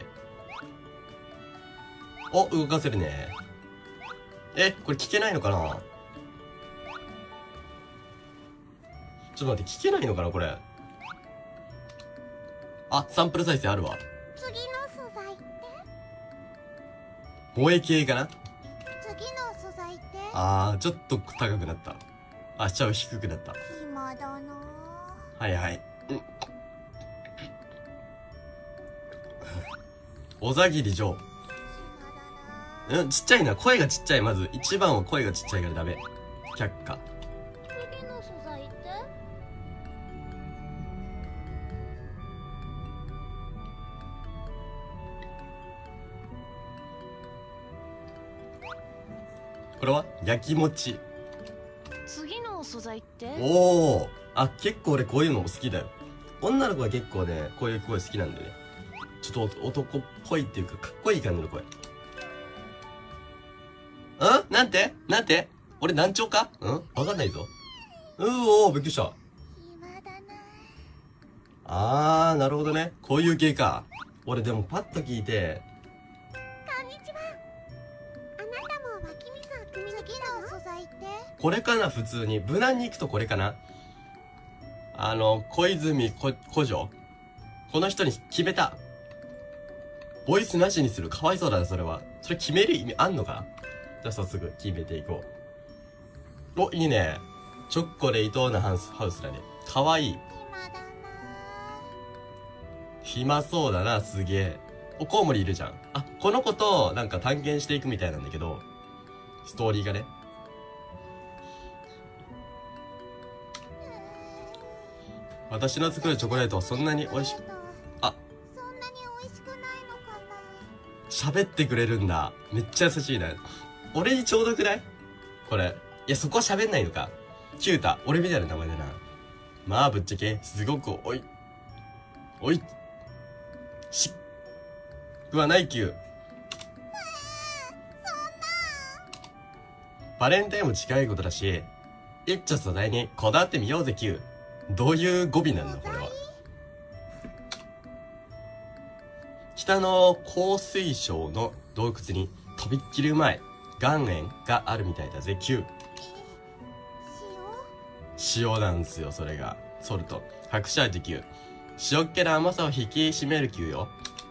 ー。お、動かせるね。え、これ聞けないのかな。ちょっと待って、聞けないのかなこれ。 あ、サンプル再生あるわ。 次の素材って萌え系かな。 次の素材ってあー、ちょっと高くなった。あ、ちゃう、低くなった。 暇だな。 はいはい。うん。小田切城。うん、ちっちゃいな。声がちっちゃい、まず。一番は声がちっちゃいからダメ。却下。 次の素材ってこれは焼き餅。 次の素材っておお。あ、結構俺こういうの好きだよ。女の子は結構ね、こういう声好きなんだよね。ちょっと男っぽいっていうか、かっこいい感じの声。んなんてなんて俺難聴かんわかんないぞ。うおー、びっくりした。 暇だな。 あー、なるほどね。こういう系か。俺でもパッと聞いて、 こんにちは。あなたも湧き水を汲みに来たの？次の素材ってこれかな普通に。無難に行くとこれかな。あの、小泉こ古女この人に決めた。ボイスなしにする。かわいそうだな、それは。それ決める意味あんのか？じゃあ早速決めていこう。お、いいね。チョッコレートなハウス、ハウスだね。かわいい。 暇だな。 暇そうだな、すげえ。お、コウモリいるじゃん。あ、この子となんか探検していくみたいなんだけど、ストーリーがね。私の作るチョコレートはそんなに美味しく、あ、 そんなに美味しくないのかな。 喋ってくれるんだ。めっちゃ優しいな。俺にちょうどくないこれ。いや、そこは喋んないのか。キュータ。俺みたいな名前だな。まあ、ぶっちゃけ、すごく、おい。おい。しっ。はないキュー。バレンタインも近いことだし、一丁素材にこだわってみようぜ、キュー。どういう語尾なんだ、これは。北の香水省の洞窟にとびっきりうまい岩塩があるみたいだぜ、キュー。 塩？ 塩なんすよ、それが。ソルト。隠し味キュー。塩っ気の甘さを引き締めるキューよ。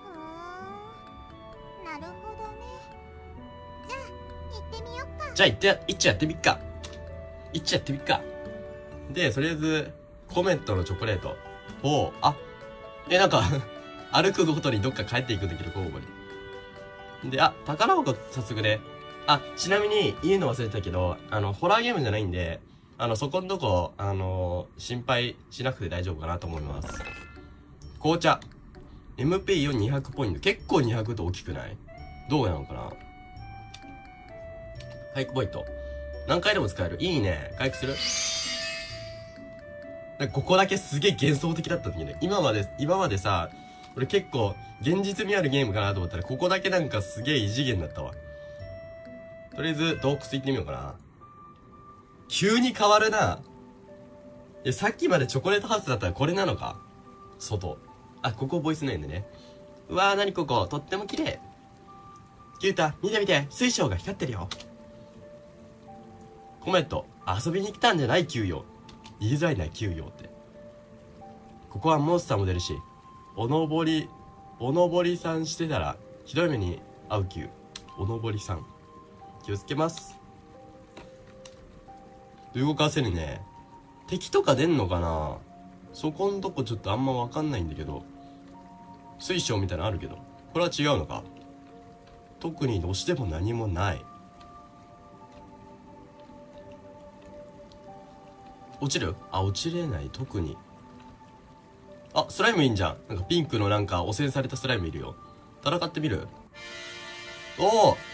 うーん。なるほどね。じゃあ、行ってみよっか。 じゃあ、行って、一丁やってみっか。一丁やってみっか。で、とりあえず、コメントのチョコレートを、あ、え、なんか、歩くごとにどっか帰っていくんだけど、交互に。で、あ、宝箱早速ね。あ、ちなみに言うの忘れてたけど、あの、ホラーゲームじゃないんで、あの、そこんとこ、あのー、心配しなくて大丈夫かなと思います。紅茶。エムピーよんにひゃく ポイント。結構にひゃくって大きくない？どうなのかな？回復ポイント。何回でも使える。いいね。回復する？なんかここだけすげえ幻想的だったんだけどね。今まで、今までさ、俺結構現実味あるゲームかなと思ったら、ここだけなんかすげえ異次元だったわ。とりあえず洞窟行ってみようかな。急に変わるな。え、さっきまでチョコレートハウスだったらこれなのか？外。あ、ここボイスないんでね。うわー、なにここ。とっても綺麗。キュータ、見て見て。水晶が光ってるよ。コメント。遊びに来たんじゃない、キューヨ。言いづらいな、キューヨって。ここはモンスターも出るし、おのぼり、おのぼりさんしてたら、ひどい目に遭うキュー。おのぼりさん。気をつけます。動かせるね。敵とか出んのかな？そこんとこちょっとあんまわかんないんだけど。水晶みたいなのあるけど。これは違うのか？特に押しても何もない。落ちる？あ、落ちれない。特に。あ、スライムいいんじゃん。なんかピンクのなんか汚染されたスライムいるよ。戦ってみる？おお！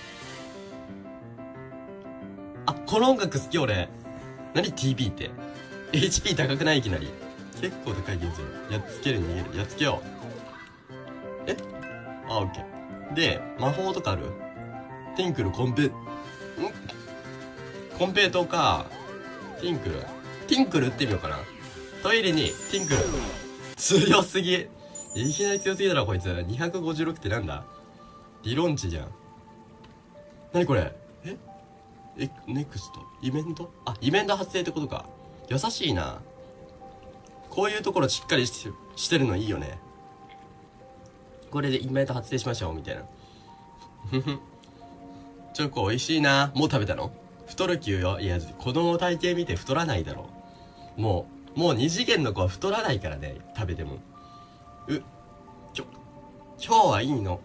あ、この音楽好き俺。何 ティーピー って。エイチピー 高くないいきなり。結構高い現在。やっつける逃げる。やっつけよう。え？あ、オッケー。で、魔法とかある？ティンクルコンペ、ん？コンペイトーか。ティンクル。ティンクル打ってみようかな。トイレにティンクル。強すぎ。いきなり強すぎだろこいつ。にひゃくごじゅうろくってなんだ？理論値じゃん。なにこれ？え？え、ネクストイベント？あ、イベント発生ってことか。優しいな。こういうところしっかりし、してるのいいよね。 これでイベント発生しましょうみたいな。ふふ。チョコ美味しいな。もう食べたの？太る級よ。いや、子供の体型見て太らないだろ。もう、もう二次元の子は太らないからね、食べても。う、ちょ、今日はいいの。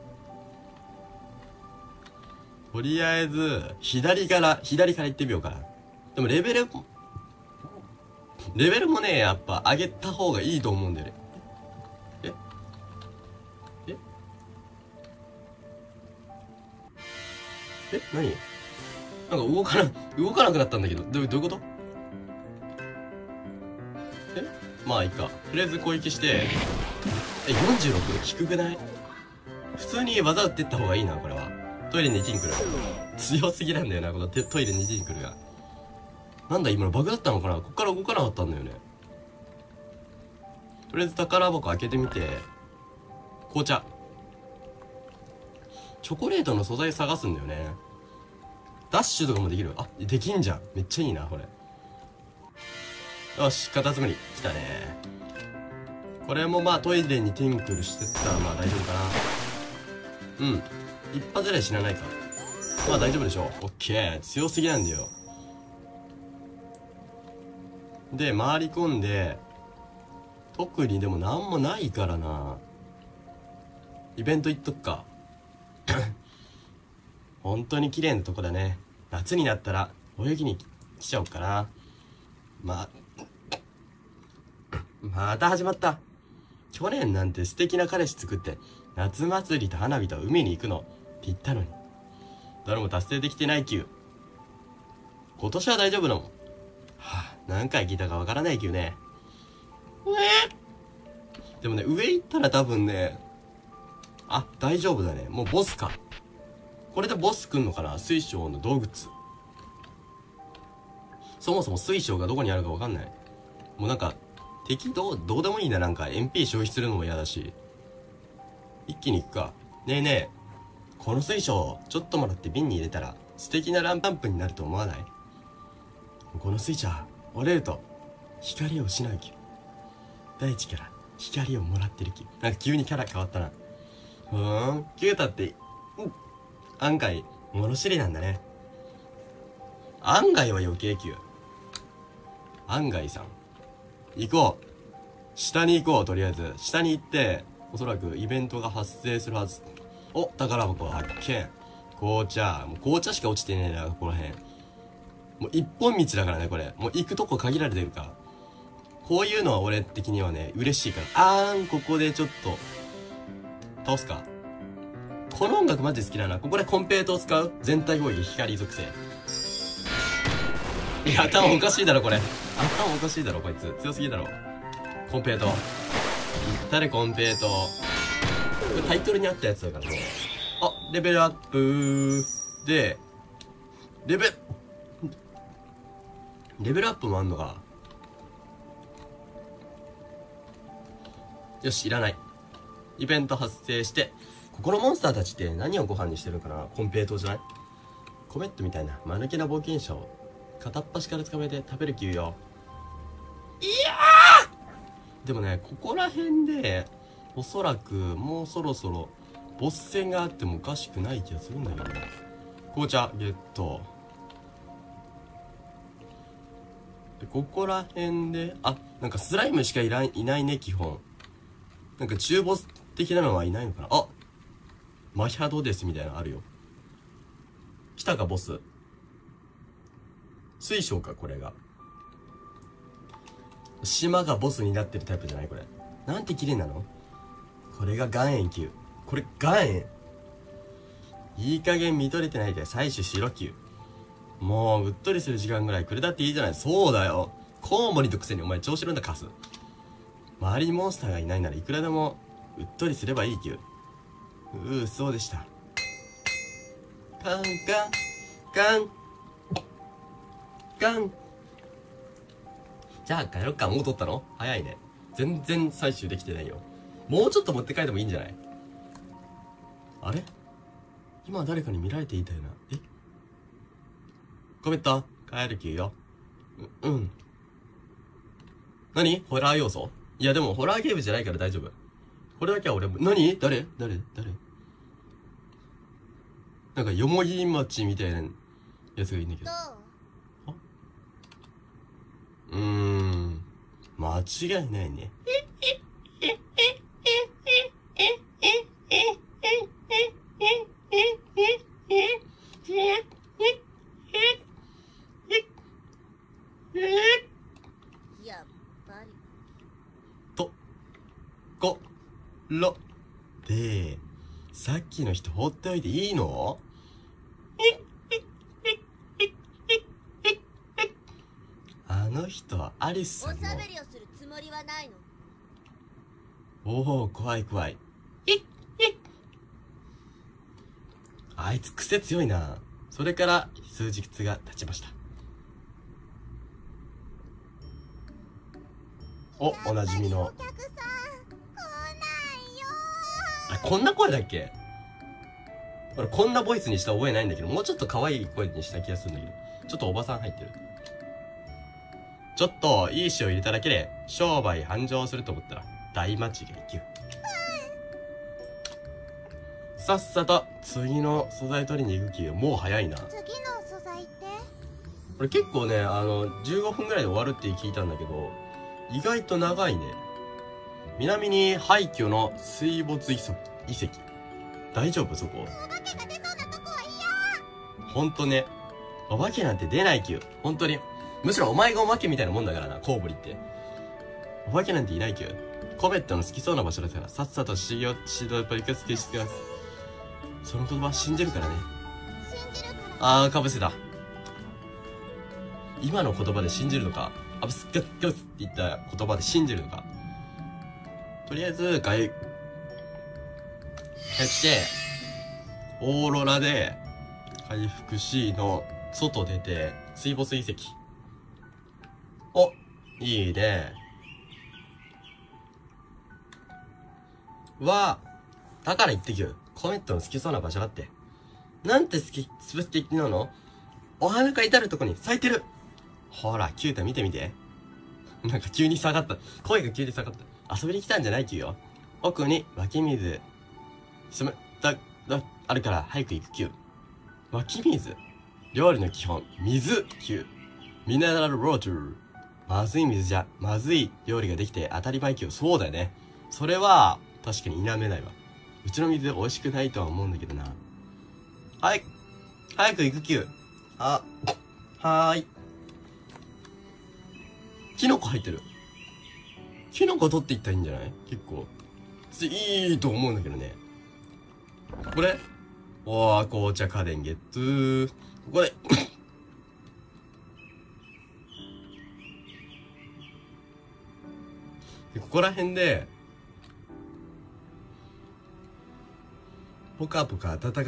とりあえず、左から、左から行ってみようかな。でもレベル、レベルもね、やっぱ上げた方がいいと思うんだよね。えええ何なんか動かな、動かなくなったんだけど、どう、どういうこと？えまあいいか。とりあえず攻撃して、え、よんじゅうろく？ 低くない？普通に技打ってった方がいいな、これは。トイレにティンクル。強すぎなんだよな、このトイレにティンクルが。なんだ、今のバグだったのかな？こっから動かなかったんだよね。とりあえず宝箱開けてみて、紅茶。チョコレートの素材探すんだよね。ダッシュとかもできる。あ、できんじゃん。めっちゃいいな、これ。よし、カタツムリ。来たね。これもまあトイレにティンクルしてったらまあ大丈夫かな。うん。一発で死なないか。まあ大丈夫でしょう。オッケー。強すぎなんだよ。で、回り込んで、特にでもなんもないからな。イベント行っとくか。本当に綺麗なとこだね。夏になったら泳ぎに来ちゃおうかな。ま、また始まった。去年なんて素敵な彼氏作って、夏祭りと花火と海に行くのって言ったのに。どれも達成できてないきゅう。今年は大丈夫なの？はあ、何回聞いたかわからないきゅうね。えでもね、上行ったら多分ね、あ、大丈夫だね。もうボスか。これでボスくんのかな？水晶の洞窟。そもそも水晶がどこにあるかわかんない。もうなんか、敵どう、どうでもいいな。なんか エムピー 消費するのも嫌だし。一気に行くか。ねえねえ。この水晶、ちょっともらって瓶に入れたら、素敵なランプになると思わない？この水晶、折れると、光を失うき。大地から光をもらってるき。なんか急にキャラ変わったな。ふーん、キュータって、うん。案外、物知りなんだね。案外は余計級。案外さん。行こう。下に行こう、とりあえず。下に行って、おそらくイベントが発生するはず。お、宝箱発見。紅茶。もう紅茶しか落ちてねえな、ここら辺。もう一本道だからね、これ。もう行くとこ限られてるから。こういうのは俺的にはね、嬉しいから。あーん、ここでちょっと、倒すか。この音楽マジ好きだな。ここでコンペイトを使う？全体攻撃光属性。いや、頭おかしいだろ、これ。頭おかしいだろ、こいつ。強すぎだろ。コンペイト。いったれ、コンペイト。これタイトルにあったやつだからね。あ、レベルアップで、レベ、レベルアップもあんのか。よし、いらない。イベント発生して、ここのモンスターたちって何をご飯にしてるのかな？コンペイトじゃない？コメットみたいな間抜けな冒険者を片っ端から捕まえて食べる気よ。いやー！でもね、ここら辺で、おそらくもうそろそろボス戦があってもおかしくない気がするんだけどね。紅茶ゲット。で、ここら辺で、あ、なんかスライムしかいらん、いないね、基本。なんか中ボス的なのはいないのかな。あ、マヒャドですみたいなのあるよ。来たかボス。水晶かこれが。島がボスになってるタイプじゃないこれ。なんて綺麗なの？これが岩塩球。これ岩塩。いい加減見とれてないで採取しろ球。もううっとりする時間ぐらいくれたっていいじゃない。そうだよ。コウモリとくせにお前調子乗んだカス。周りにモンスターがいないならいくらでもうっとりすればいい球。うう、そうでした。カンカンカンカン。じゃあ帰ろっか。もう取ったの？早いね。全然採取できてないよ。もうちょっと持って帰ってもいいんじゃない？あれ？今誰かに見られていたよな。え？コメント帰る気よ。う、うん。何？ホラー要素？いやでもホラーゲームじゃないから大丈夫。 これだけは俺も、何誰誰誰なんか、よもぎ餅みたいなやつがいいんだけど。うーん。間違いないね。 やっぱり。 と、こ、ろ。で、さっきの人放っておいていいの？あの人はアリスさんの。 おしゃべりをするつもりはないの？ おお、怖い怖い。あいつ癖強いな。それから数日が経ちました。お、おなじみの。 お客さん来ないよあ、こんな声だっけ？俺こんなボイスにした覚えないんだけど、もうちょっと可愛い声にした気がするんだけど、ちょっとおばさん入ってる。ちょっといい塩入れただけで商売繁盛すると思ったら大間違いきゅ。さっさと次の素材取りに行く気よ。もう早いな。 次の素材って？ これ結構ね、あのじゅうごふんぐらいで終わるって聞いたんだけど、意外と長いね。南に廃墟の水没遺跡。大丈夫そこ？ お化けが出そうなとこは嫌。 ほんとね。お化けなんて出ないきよ。ほんとに。むしろお前がお化けみたいなもんだからな、コウモリって。お化けなんていないきよ。コベットの好きそうな場所だから、さっさと修行、指導パリカスケしてください。その言葉信じるからね。 信じるから。 あー、かぶせた。今の言葉で信じるのか、アブスカッカスって言った言葉で信じるのか。とりあえず、回、帰って、オーロラで、回復しの外出て、水没遺跡。お、いいね。わあ、だから言ってきよ。コメットの好きそうな場所だって。なんて好き、つぶって言ってなの？お花が至るとこに咲いてる。ほら、キュータ見てみて。なんか急に下がった。声が急に下がった。遊びに来たんじゃないキューよ。奥に湧き水、すむ、だ、だ、あるから早く行くキュー。湧き水？料理の基本、水、キュー。ミネラルウォーター。まずい水じゃ、まずい料理ができて当たり前キュー。そうだよね。それは、確かに否めないわ。うちの水美味しくないとは思うんだけどな。はい。早く行くキュー。あ、はーい。キノコ入ってる。キノコ取っていったらいいんじゃない？結構。いいと思うんだけどね。これ？おー、紅茶家電ゲットー。ここで。でここら辺で、ポカポカ暖かくって、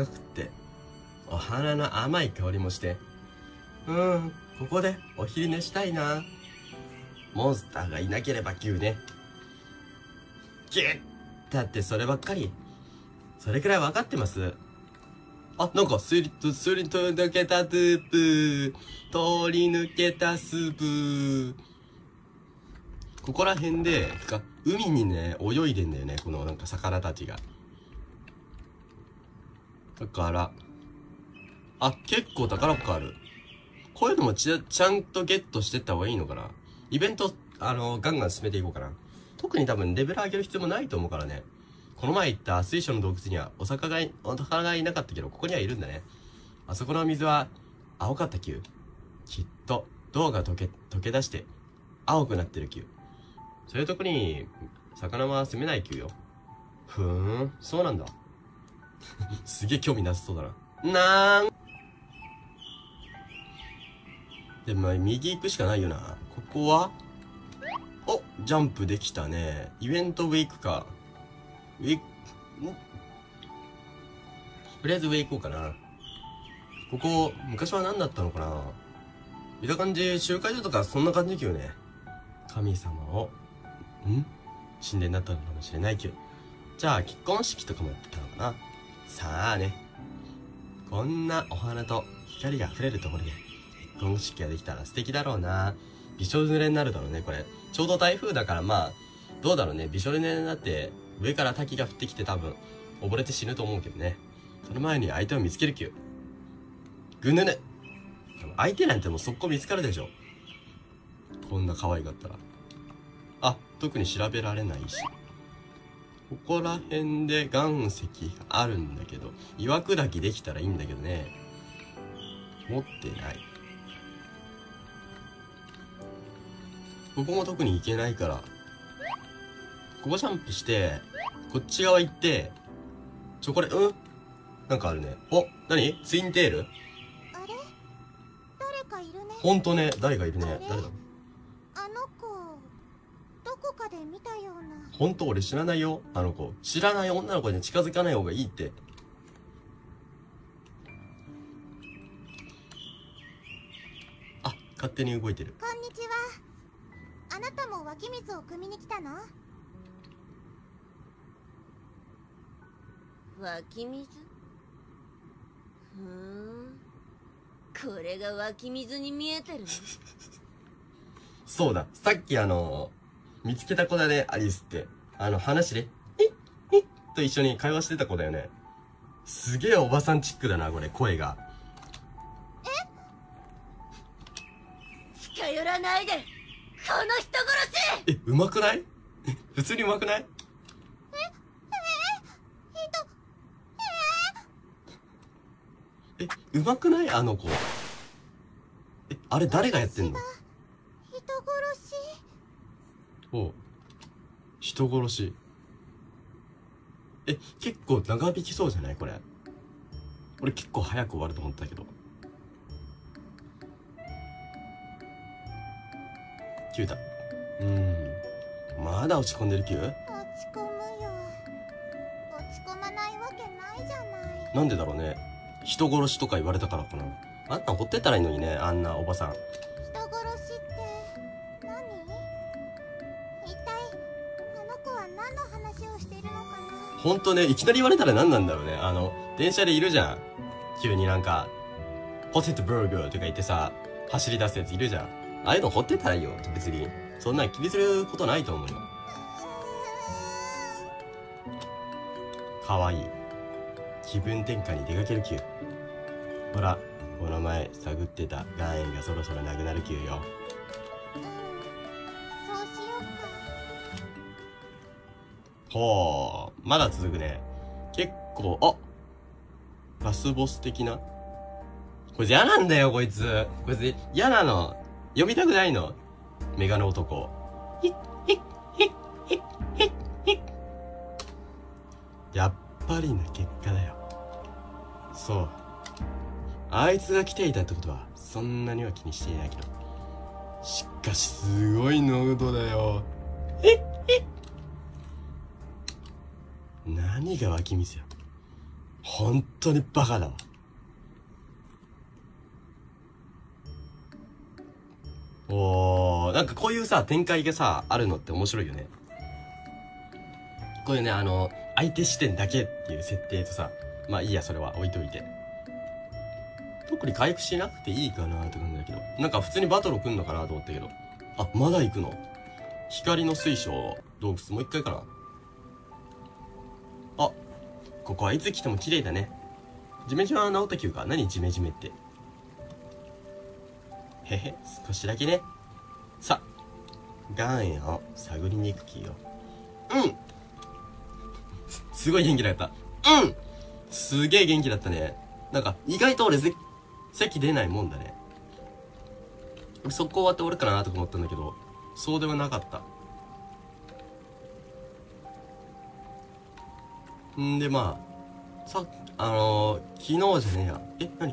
お花の甘い香りもして、うーん、ここでお昼寝したいな。モンスターがいなければキューね。キュッだってそればっかり。それくらい分かってます。あ、なんかスリッと、スリッと抜けたスープ。通り抜けたスープ。ここら辺で、か、海にね、泳いでんだよね、このなんか魚たちが。だから、あ、結構宝箱ある。こういうのもちゃ、ちゃんとゲットしてった方がいいのかな。イベント、あの、ガンガン進めていこうかな。特に多分レベル上げる必要もないと思うからね。この前行った水晶の洞窟にはお魚がい、お魚がいなかったけど、ここにはいるんだね。あそこの水は青かったキュー。きっと銅が溶け、溶け出して青くなってるキュー。そういうとこに魚は住めないキューよ。ふーん、そうなんだ。すげえ興味なさそうだな。なーん。でも右行くしかないよな。ここはお、ジャンプできたね。イベントウェイクか。ウェイク、んとりあえず上行こうかな。ここ、昔は何だったのかな。見た感じ、集会所とかそんな感じだけどね。神様を、ん神殿になったのかもしれないけど。じゃあ、結婚式とかもやってたのかな。さあね。こんなお花と光が溢れるところで、結婚式ができたら素敵だろうな。びしょ濡れになるだろうね、これ。ちょうど台風だからまあ、どうだろうね。びしょ濡れになって、 上から滝が降ってきて多分溺れて死ぬと思うけどね。その前に相手を見つけるきゅ。ぐぬぬ。相手なんてもう速攻見つかるでしょ。こんな可愛かったら。あ、特に調べられないし。ここら辺で岩石があるんだけど、岩砕きできたらいいんだけどね。持ってない。ここも特に行けないから、ここジャンプして、こっち側行って、ちょ、これ、うんなんかあるね。お、なにツインテール？ あれ？誰かいるね。 ほんとね、誰がいるね。誰だ？ あの子、どこかで見たような。 ほんと俺知らないよ、あの子。知らない女の子に近づかない方がいいって。あ、勝手に動いてる。 こんにちは。あなたも湧き水を汲みに来たの？ 湧き水？ふーん、これが湧き水に見えてるの？ そうだ、さっきあの見つけた子だね、アリスって。あの話で「えっえっ」と一緒に会話してた子だよね。すげえおばさんチックだなこれ、声が。 え？近寄らないで、この人殺し！ え、うまくない？普通にうまくない？え、うまくないあの子。え、あれ誰がやってんの？ 人殺し。 おう。人殺し。え、結構長引きそうじゃないこれ。俺結構早く終わると思ったけど。きゅうだ。うーん。まだ落ち込んでるきゅう？ 落ち込むよ。落ち込まないわけないじゃない。 なんでだろうね。人殺しとか言われたからかな。あんたほってたらいいのにね、あんなおばさん。 人殺しって何？一体あの子は何の話をしているのかな。 ほんとね、いきなり言われたら何なんだろうね。あの電車でいるじゃん、急になんかポテトブーガーとか言ってさ走り出すやついるじゃん。ああいうのほってたらいいよ。別にそんなん気にすることないと思うよ。かわいい。気分転換に出かけるきゅう。ほら、この前探ってた岩塩がそろそろなくなるきゅうよ。 うん、そうしようか。 ほう、まだ続くね。結構、あ、ラスボス的な。こいつ嫌なんだよ、こいつ。こいつ嫌なの。呼びたくないの。メガネ男。ヒッヒッヒッヒッヒッヒッ。やっぱりな結果だよ。そう。あいつが来ていたってことはそんなには気にしていないけど、しかしすごい濃度だよ。えっえっ。何が湧き水よ。本当にバカだわ。おー、なんかこういうさ展開がさあるのって面白いよね。こういうね、あの相手視点だけっていう設定とさ、まあいいや、それは置いといて。特に回復しなくていいかなって感じだけど、なんか普通にバトル来んのかなと思ったけど、あ、まだ行くの？光の水晶洞窟もう一回かな。あ、ここはいつ来ても綺麗だね。ジメジメは治ったきゅうか。何ジメジメって。へへ、少しだけね。さ、岩塩を探りに行くきよ。うんす、すごい元気だった。うんすげえ元気だったね。なんか意外と俺ぜ席出ないもんだね。俺速攻終わって終わるかなとか思ったんだけど、そうではなかった。んでまあさあのー、昨日じゃねえや。え、何？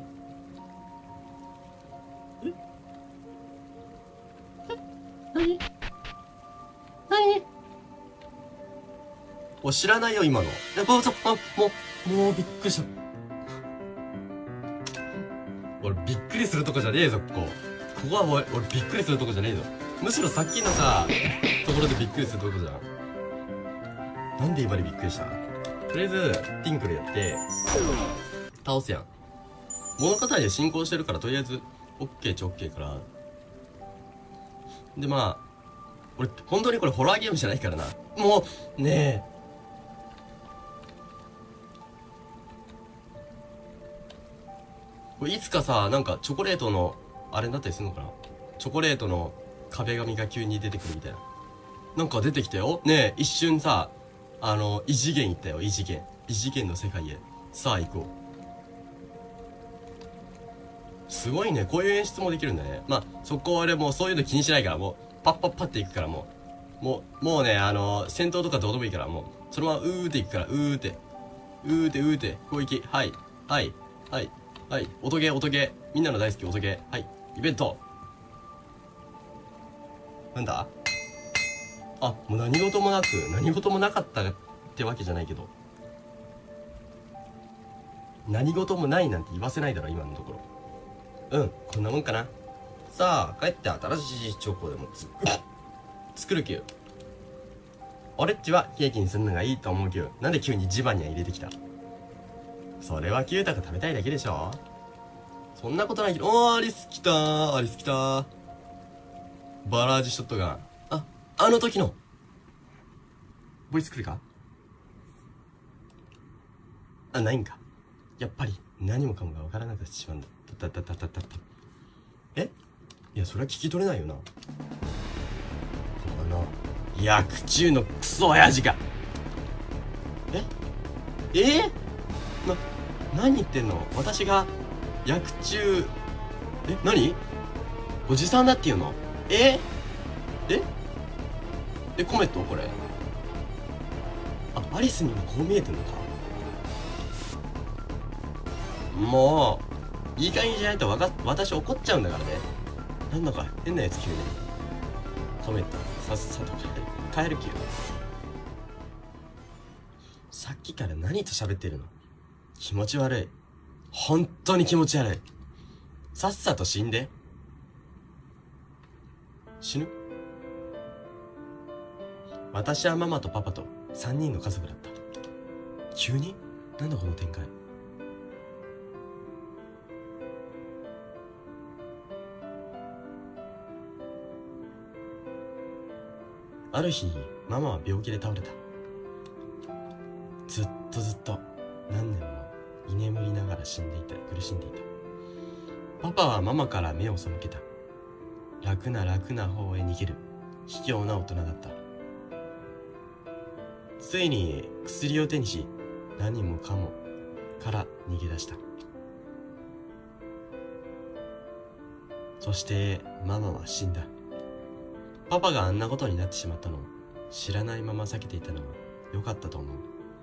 え？え？何？何？お、知らないよ今の。え、もうちょっと、もうもうびっくりした。俺びっくりするとこじゃねえぞ、ここ。ここは俺、俺びっくりするとこじゃねえぞ。むしろさっきのさところでびっくりするとこじゃん。なんで今でびっくりした？とりあえずティンクルやって倒すやん。物語で進行してるからとりあえず OK っちゃ OK から。でまあ俺本当にこれホラーゲームじゃないからな。もうねえこれいつかさ、なんかチョコレートの、あれになったりするのかな。チョコレートの壁紙が急に出てくるみたいな。なんか出てきたよ。ねえ、一瞬さ、あの、異次元行ったよ、異次元。異次元の世界へ。さあ行こう。すごいね、こういう演出もできるんだね。まあ、そこは俺もうそういうの気にしないから、もう、パッパッパっていくからもう。もう、もうね、あの、戦闘とかどうでもいいから、もう、そのままうーっていくから、うーって。うーってうーって、攻撃。はい。はい。はい。はい。音ゲー、音ゲー。みんなの大好き音ゲー。はい。イベント。なんだ？あ、もう何事もなく、何事もなかったってわけじゃないけど。何事もないなんて言わせないだろ、今のところ。うん、こんなもんかな。さあ、帰って新しいチョコでもつ作るきゅう。俺っちはケーキにするのがいいと思うきゅう。なんで急にジバニャ入れてきた？それはキュータが食べたいだけでしょ。そんなことないけど、おー、アリス来たー、アリス来たー。バラージショットガン。あ、あの時の。ボイス来るか？あ、ないんか。やっぱり何もかもがわからなくなってしまうんだ。たたたたたた。え？いや、それは聞き取れないよな。この、薬中のクソ親父が。え？えー？な、何言ってんの？私が、薬中、え、何？おじさんだっていうの？え？え？え、コメット？これ。あ、アリスにもこう見えてんのか。もう、いい加減じゃないとわか、私怒っちゃうんだからね。なんだか変なやつ急に。コメット、さっさと帰る。帰る気よ。さっきから何と喋ってるの？気持ち悪い。本当に気持ち悪い。さっさと死んで。死ぬ？私はママとパパとさんにんの家族だった。急に？なんだこの展開。ある日、ママは病気で倒れた。ずっとずっと何年も居眠りながら死んでいた、苦しんでいた。パパはママから目を背けた。楽な楽な方へ逃げる卑怯な大人だった。ついに薬を手にし、何もかもから逃げ出した。そしてママは死んだ。パパがあんなことになってしまったのを知らないまま避けていたのは良かったと思う。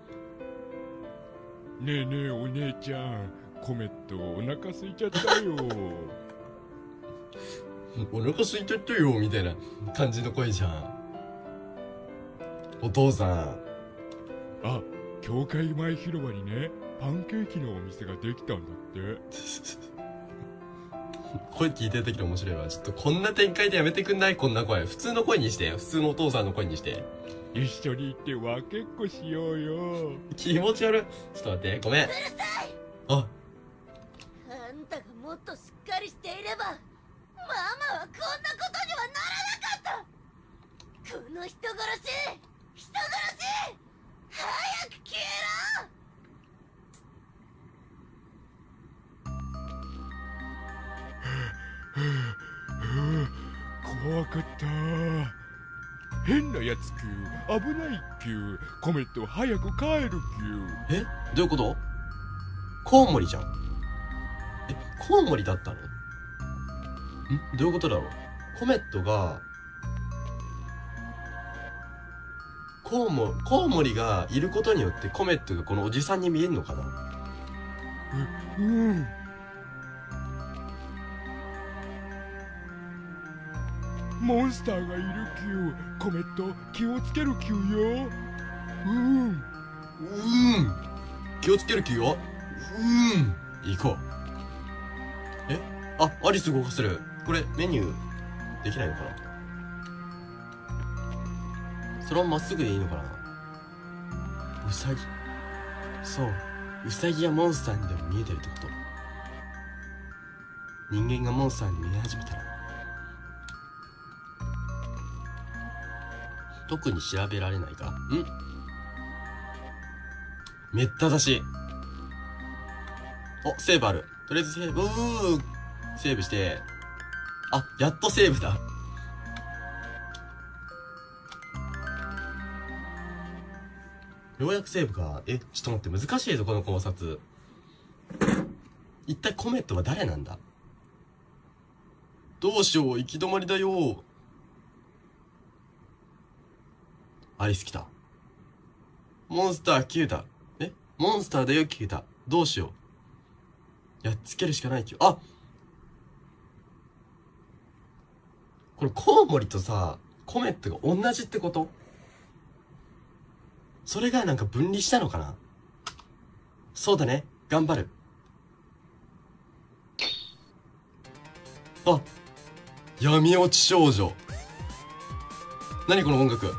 ねえねえお姉ちゃん、コメットお腹空いちゃったよ。 お腹空いちゃったよみたいな感じの声じゃん。お父さん。 あ、教会前広場にね、パンケーキのお店ができたんだって。 声聞いてる時の面白いわ。ちょっとこんな展開でやめてくんない？こんな声。普通の声にして。普通のお父さんの声にして。 一緒に行って分けっこしようよ。 気持ち悪い。ちょっと待って、ごめん。 うるさい。 あ、 あんたがもっとしっかりしていれば、ママはこんなことにはならなかった。この人殺し、人殺し、早く消えろ。 怖かった。変なやつきゅう、危ないきゅう、コメット早く帰るきゅう。 え？どういうこと？コウモリじゃん。え、コウモリだったの？ん？どういうことだろう？コメットが、コウモ、コウモリがいることによってコメットがこのおじさんに見えるのかな？ う、うん。モンスターがいるきゅう、コメット気をつけるきゅうよ。うん。 うん。気をつける気よ。うん。行こう。え？あ、アリス動かせる。これメニューできないのかな？それはまっすぐでいいのかな？ウサギ。そう。ウサギやモンスターにでも見えてるってこと？人間がモンスターに見え始めたら、特に調べられないか？ん？めった刺し。お、セーブある。 とりあえずセーブ、うーセーブして、あ、やっとセーブだ。ようやくセーブか。え、ちょっと待って、難しいぞ、この考察。一体コメットは誰なんだ？どうしよう、行き止まりだよ。アリス来た。モンスターキュータ。え？モンスターだよ、キュータ。どうしよう。やっつけるしかないキュー。あ！これコウモリとさ、コメットが同じってこと？それがなんか分離したのかな？そうだね。頑張る。あ、闇落ち少女。何この音楽。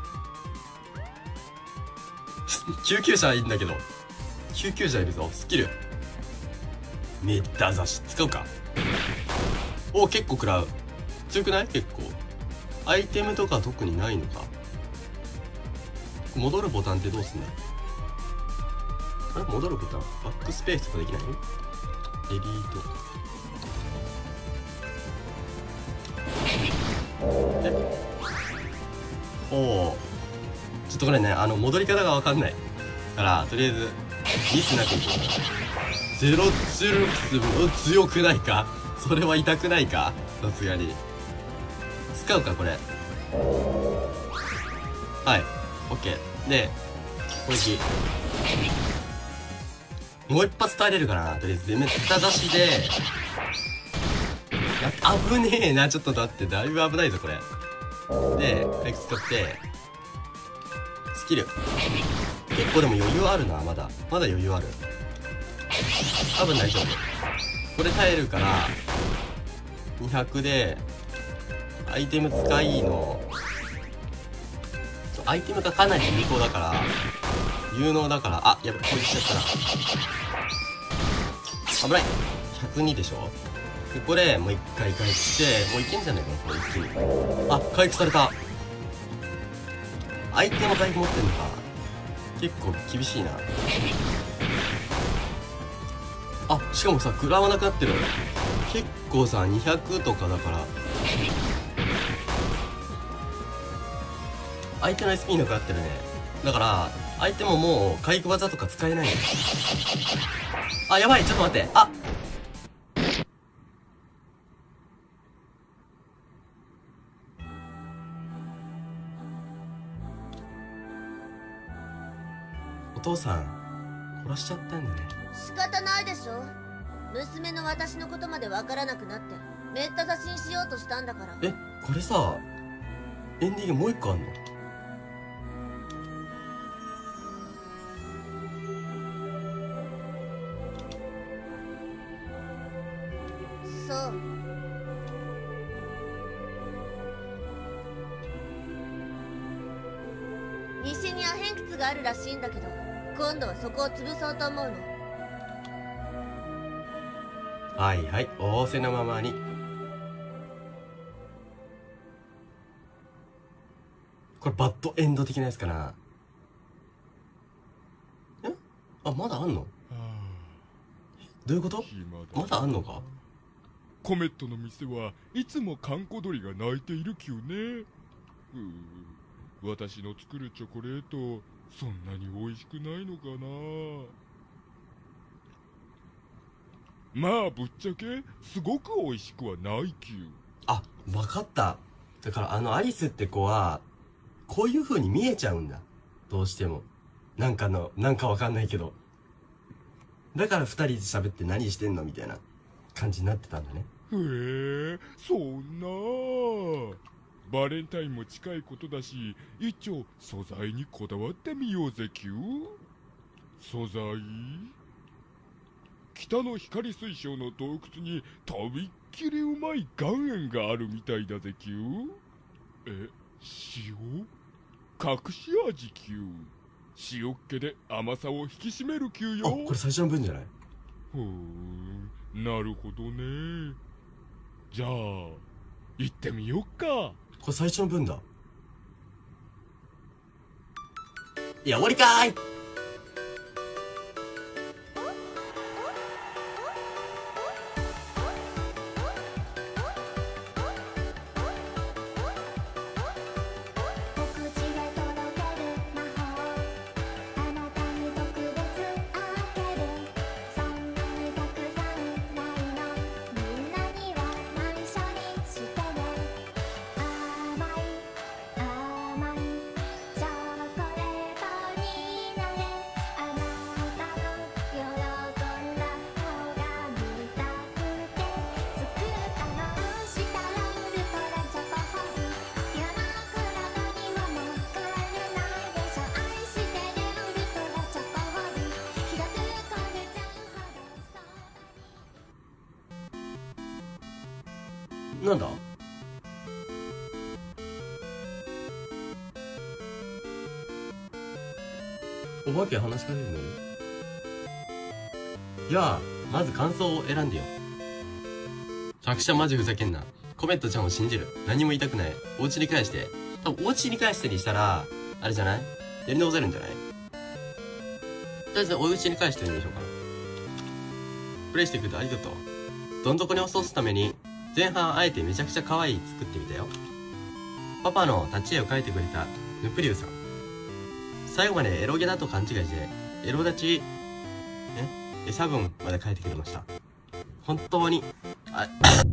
救急車いいんだけど。救急車いるぞ。スキル。メタ刺し使うか。お、結構食らう。強くない？結構。アイテムとか特にないのか。戻るボタンってどうすんだ？あれ戻るボタンバックスペースとかできない？エリート。えおお。ちょっとこれね、あの、戻り方がわかんない。から、とりあえず、ミスなくいこう。ゼロツルクス強くないか？それは痛くないか？さすがに。使うか、これ。はい。オッケー。で、攻撃。もう一発耐えれるかな？とりあえず、で、めった出しで、危ねえな、ちょっと待って、だいぶ危ないぞ、これ。で、回復使って、スキル。結構でも余裕あるな、まだ。まだ余裕ある。多分大丈夫。これ耐えるから、にひゃくで、アイテム使いの、アイテムがかなり有効だから、有能だから、あ、やべ、攻撃しちゃったな。危ない。ひゃくにでしょ？で、これ、もう一回回復して、もういけんじゃないかな、これ一気に。あ、回復された。アイテム回復持ってんのか。結構厳しいな。あ、しかもさ、食らわなくなってる。結構さ、にひゃくとかだから。相手の エスピー なくなってるね。だから、相手ももう回復技とか使えないの。あ、やばい、ちょっと待って。あ、お父さん殺しちゃったんだね。 仕方ないでしょ。娘の私のことまでわからなくなってめった刺しにしようとしたんだから。 え、これさ、エンディングもう一個あんの？ そう。西にアヘン窟があるらしいんだけど、今度はそこを潰そうと思うの。 はいはい、仰せのままに。これバッドエンド的なやつかな。え？あ、まだあんの？どういうこと？まだあんのか？ コメットの店はいつも閑古鳥が鳴いているきゅうね。うー、私の作るチョコレートそんなに美味しくないのかな。まあぶっちゃけすごく美味しくはないきゅう。 あ、わかった。だからあのアリスって子はこういう風に見えちゃうんだ。どうしてもなんかのなんかわかんないけど、だから二人で喋って何してんのみたいな感じになってたんだね。 へえ、そんな。バレンタインも近いことだし、一応素材にこだわってみようぜきゅう。素材、北の光水晶の洞窟にとびっきりうまい岩塩があるみたいだぜきゅう。え、塩？隠し味きゅう。塩っ気で甘さを引き締めるきゅうよ。 あ、これ最初の文じゃない？ ふーん、なるほどね。じゃあ行ってみよっか。 これ最初の文だ。いや、終わりかーい。 なんだ？お化け話しかけるの？いや、まず感想を選んでよ。作者マジふざけんな。コメットちゃんを信じる。何も言いたくない。お家に返して。多分お家に返してにしたら、あれじゃない？やり直せるんじゃない？とりあえずお家に返してみましょうかな。プレイしてくれてありがとう。どん底に落とすために、前半あえてめちゃくちゃ可愛い作ってみたよ。パパの立ち絵を描いてくれたヌプリウさん。最後までエロゲだと勘違いして、エロ立ち、え、餌分まで描いてくれました。本当に、あ、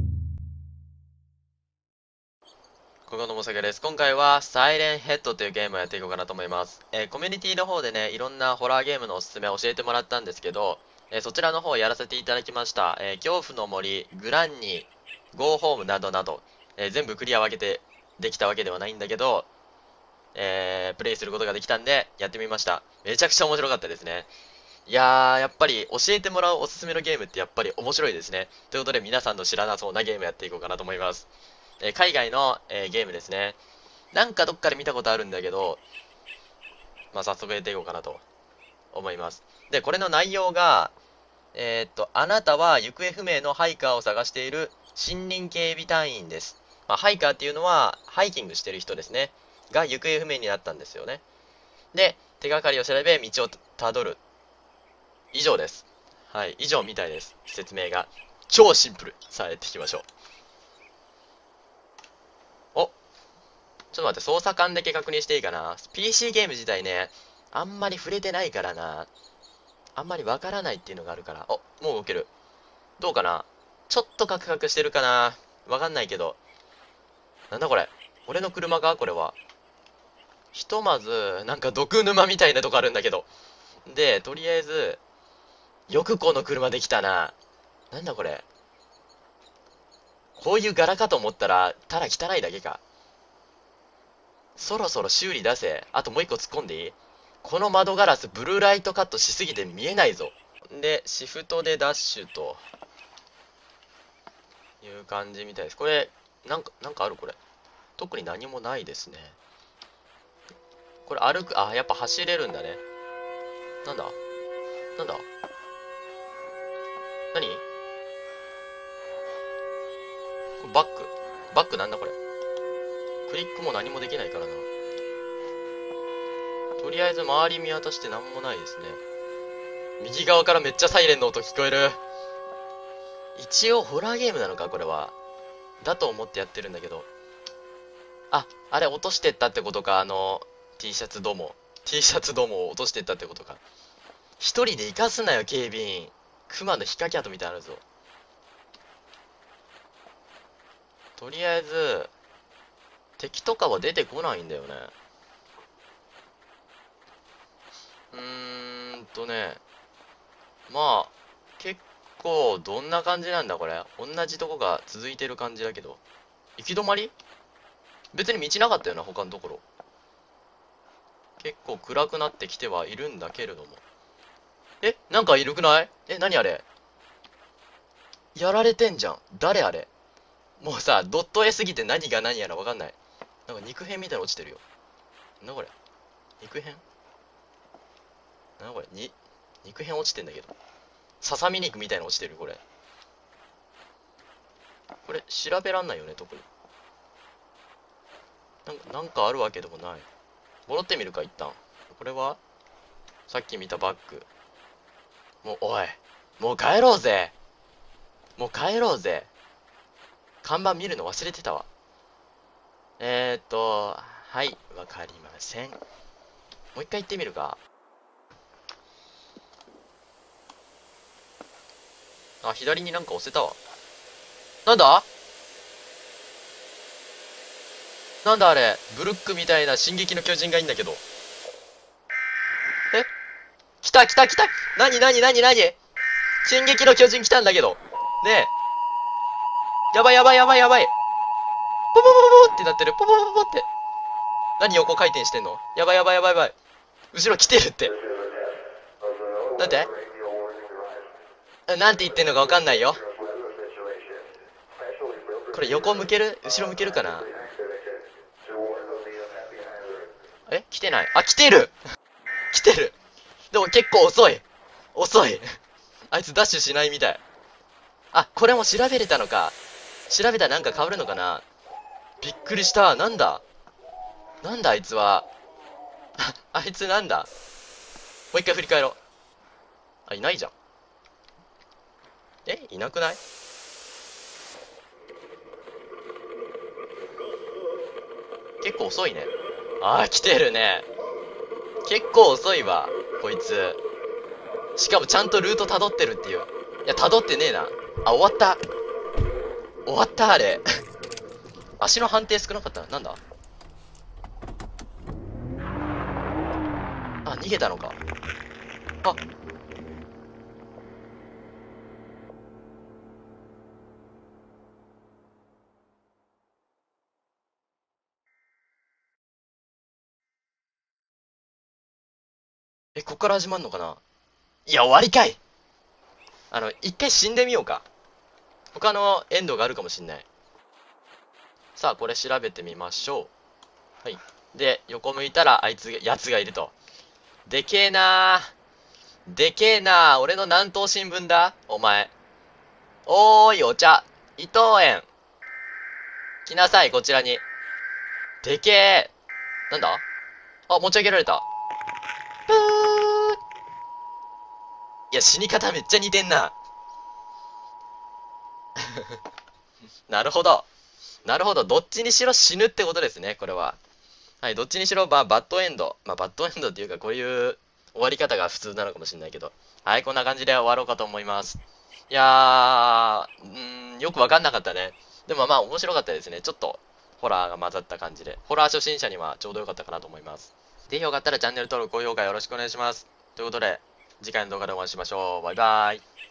ここのもさげです。今回はサイレンヘッドというゲームをやっていこうかなと思います。えー、コミュニティの方でね、いろんなホラーゲームのおすすめを教えてもらったんですけど、えー、そちらの方をやらせていただきました。えー、恐怖の森、グランニー、ゴーホームなどなど、えー、全部クリア分けてできたわけではないんだけど、えー、プレイすることができたんで、やってみました。めちゃくちゃ面白かったですね。いやー、やっぱり教えてもらうおすすめのゲームってやっぱり面白いですね。ということで皆さんの知らなそうなゲームやっていこうかなと思います。えー、海外の、えー、ゲームですね。なんかどっかで見たことあるんだけど、まあ、早速やっていこうかなと思います。で、これの内容が、えー、っと、あなたは行方不明のハイカーを探している森林警備隊員です。まあ、ハイカーっていうのは、ハイキングしてる人ですね。が行方不明になったんですよね。で、手がかりを調べ、道をたどる。以上です。はい、以上みたいです。説明が。超シンプル。さあ、やっていきましょう。お、ちょっと待って、操作感だけ確認していいかな。ピーシー ゲーム自体ね、あんまり触れてないからな。あんまりわからないっていうのがあるから。お、もう動ける。どうかな？ちょっとカクカクしてるかな？わかんないけど。なんだこれ？俺の車か？これは。ひとまず、なんか毒沼みたいなとこあるんだけど。で、とりあえず、よくこの車できたな。なんだこれ。こういう柄かと思ったら、ただ汚いだけか。そろそろ修理出せ。あともう一個突っ込んでいい？この窓ガラスブルーライトカットしすぎて見えないぞ。で、シフトでダッシュと、いう感じみたいです。これ、なんか、なんかあるこれ。特に何もないですね。これ歩く、あ、やっぱ走れるんだね。なんだなんだ何これバック。バックなんだこれ。クリックも何もできないからな。とりあえず周り見渡して何もないですね。右側からめっちゃサイレンの音聞こえる。一応ホラーゲームなのかこれは。だと思ってやってるんだけど。あ、あれ落としてったってことか。あの、T シャツども。T シャツどもを落としてったってことか。一人で行かすなよ、警備員。熊のヒカキャットみたいなのあるぞ。とりあえず、敵とかは出てこないんだよね。うーんとね。まあ、結構、どんな感じなんだこれ。同じとこが続いてる感じだけど。行き止まり？別に道なかったよな、他のところ。結構暗くなってきてはいるんだけれども。え、なんかいるくない？え、何あれ？やられてんじゃん。誰あれ？もうさ、ドット絵すぎて何が何やらわかんない。なんか肉片みたいなの落ちてるよ。なんだこれ？肉片？なんだこれ？に、肉片落ちてんだけど。ささみ肉みたいなの落ちてる、これ。これ、調べらんないよね、特に。なんか、なんかあるわけでもない。戻ってみるか、一旦。これはさっき見たバッグ。もう、おい。もう帰ろうぜ。もう帰ろうぜ。看板見るの忘れてたわ。えーっと、はい、わかりません。もう一回行ってみるか。あ、左になんか押せたわ。なんだ？なんだあれ、ブルックみたいな進撃の巨人がいいんだけど。え？来た来た来た！なになになになに？進撃の巨人来たんだけど。ねえ。やばいやばいやばいやばい。ポポポポポってなってる。ポポポポポって。何横回転してんの？やばいやばいやばいやばい。後ろ来てるって。なんて？なんて言ってんのかわかんないよ。ここれ横向ける？後ろ向けるかな？え？来てない。あ、来てる来てる。でも結構遅い。遅い。あいつダッシュしないみたい。あ、これも調べれたのか。調べたらなんか変わるのかな。びっくりした。なんだなんだあいつは。あいつなんだ。もう一回振り返ろう。あ、いないじゃん。え？いなくない？結構遅いね。あー、来てるね。結構遅いわ、こいつ。しかもちゃんとルート辿ってるっていう。いや、辿ってねえな。あ、終わった。終わった、あれ。足の判定少なかった。なんだ？あ、逃げたのか。あ。え、こっから始まんのかな？いや、終わりかい。あの、一回死んでみようか。他のエンドがあるかもしんない。さあ、これ調べてみましょう。はい。で、横向いたら、あいつ、やつがいると。でけえなー。でけえなー。俺の何等新聞だお前。おーい、お茶。伊藤園。来なさい、こちらに。でけえ。なんだ？あ、持ち上げられた。ぷー。いや、死に方めっちゃ似てんな。なるほど。なるほど。どっちにしろ死ぬってことですね、これは。はい、どっちにしろ、まあ、バッドエンド。まあ、バッドエンドっていうか、こういう終わり方が普通なのかもしれないけど。はい、こんな感じで終わろうかと思います。いやー、うーん、よくわかんなかったね。でもまあ、面白かったですね。ちょっと、ホラーが混ざった感じで。ホラー初心者にはちょうどよかったかなと思います。ぜひよかったらチャンネル登録、高評価よろしくお願いします。ということで、次回の動画でお会いしましょう。バイバーイ。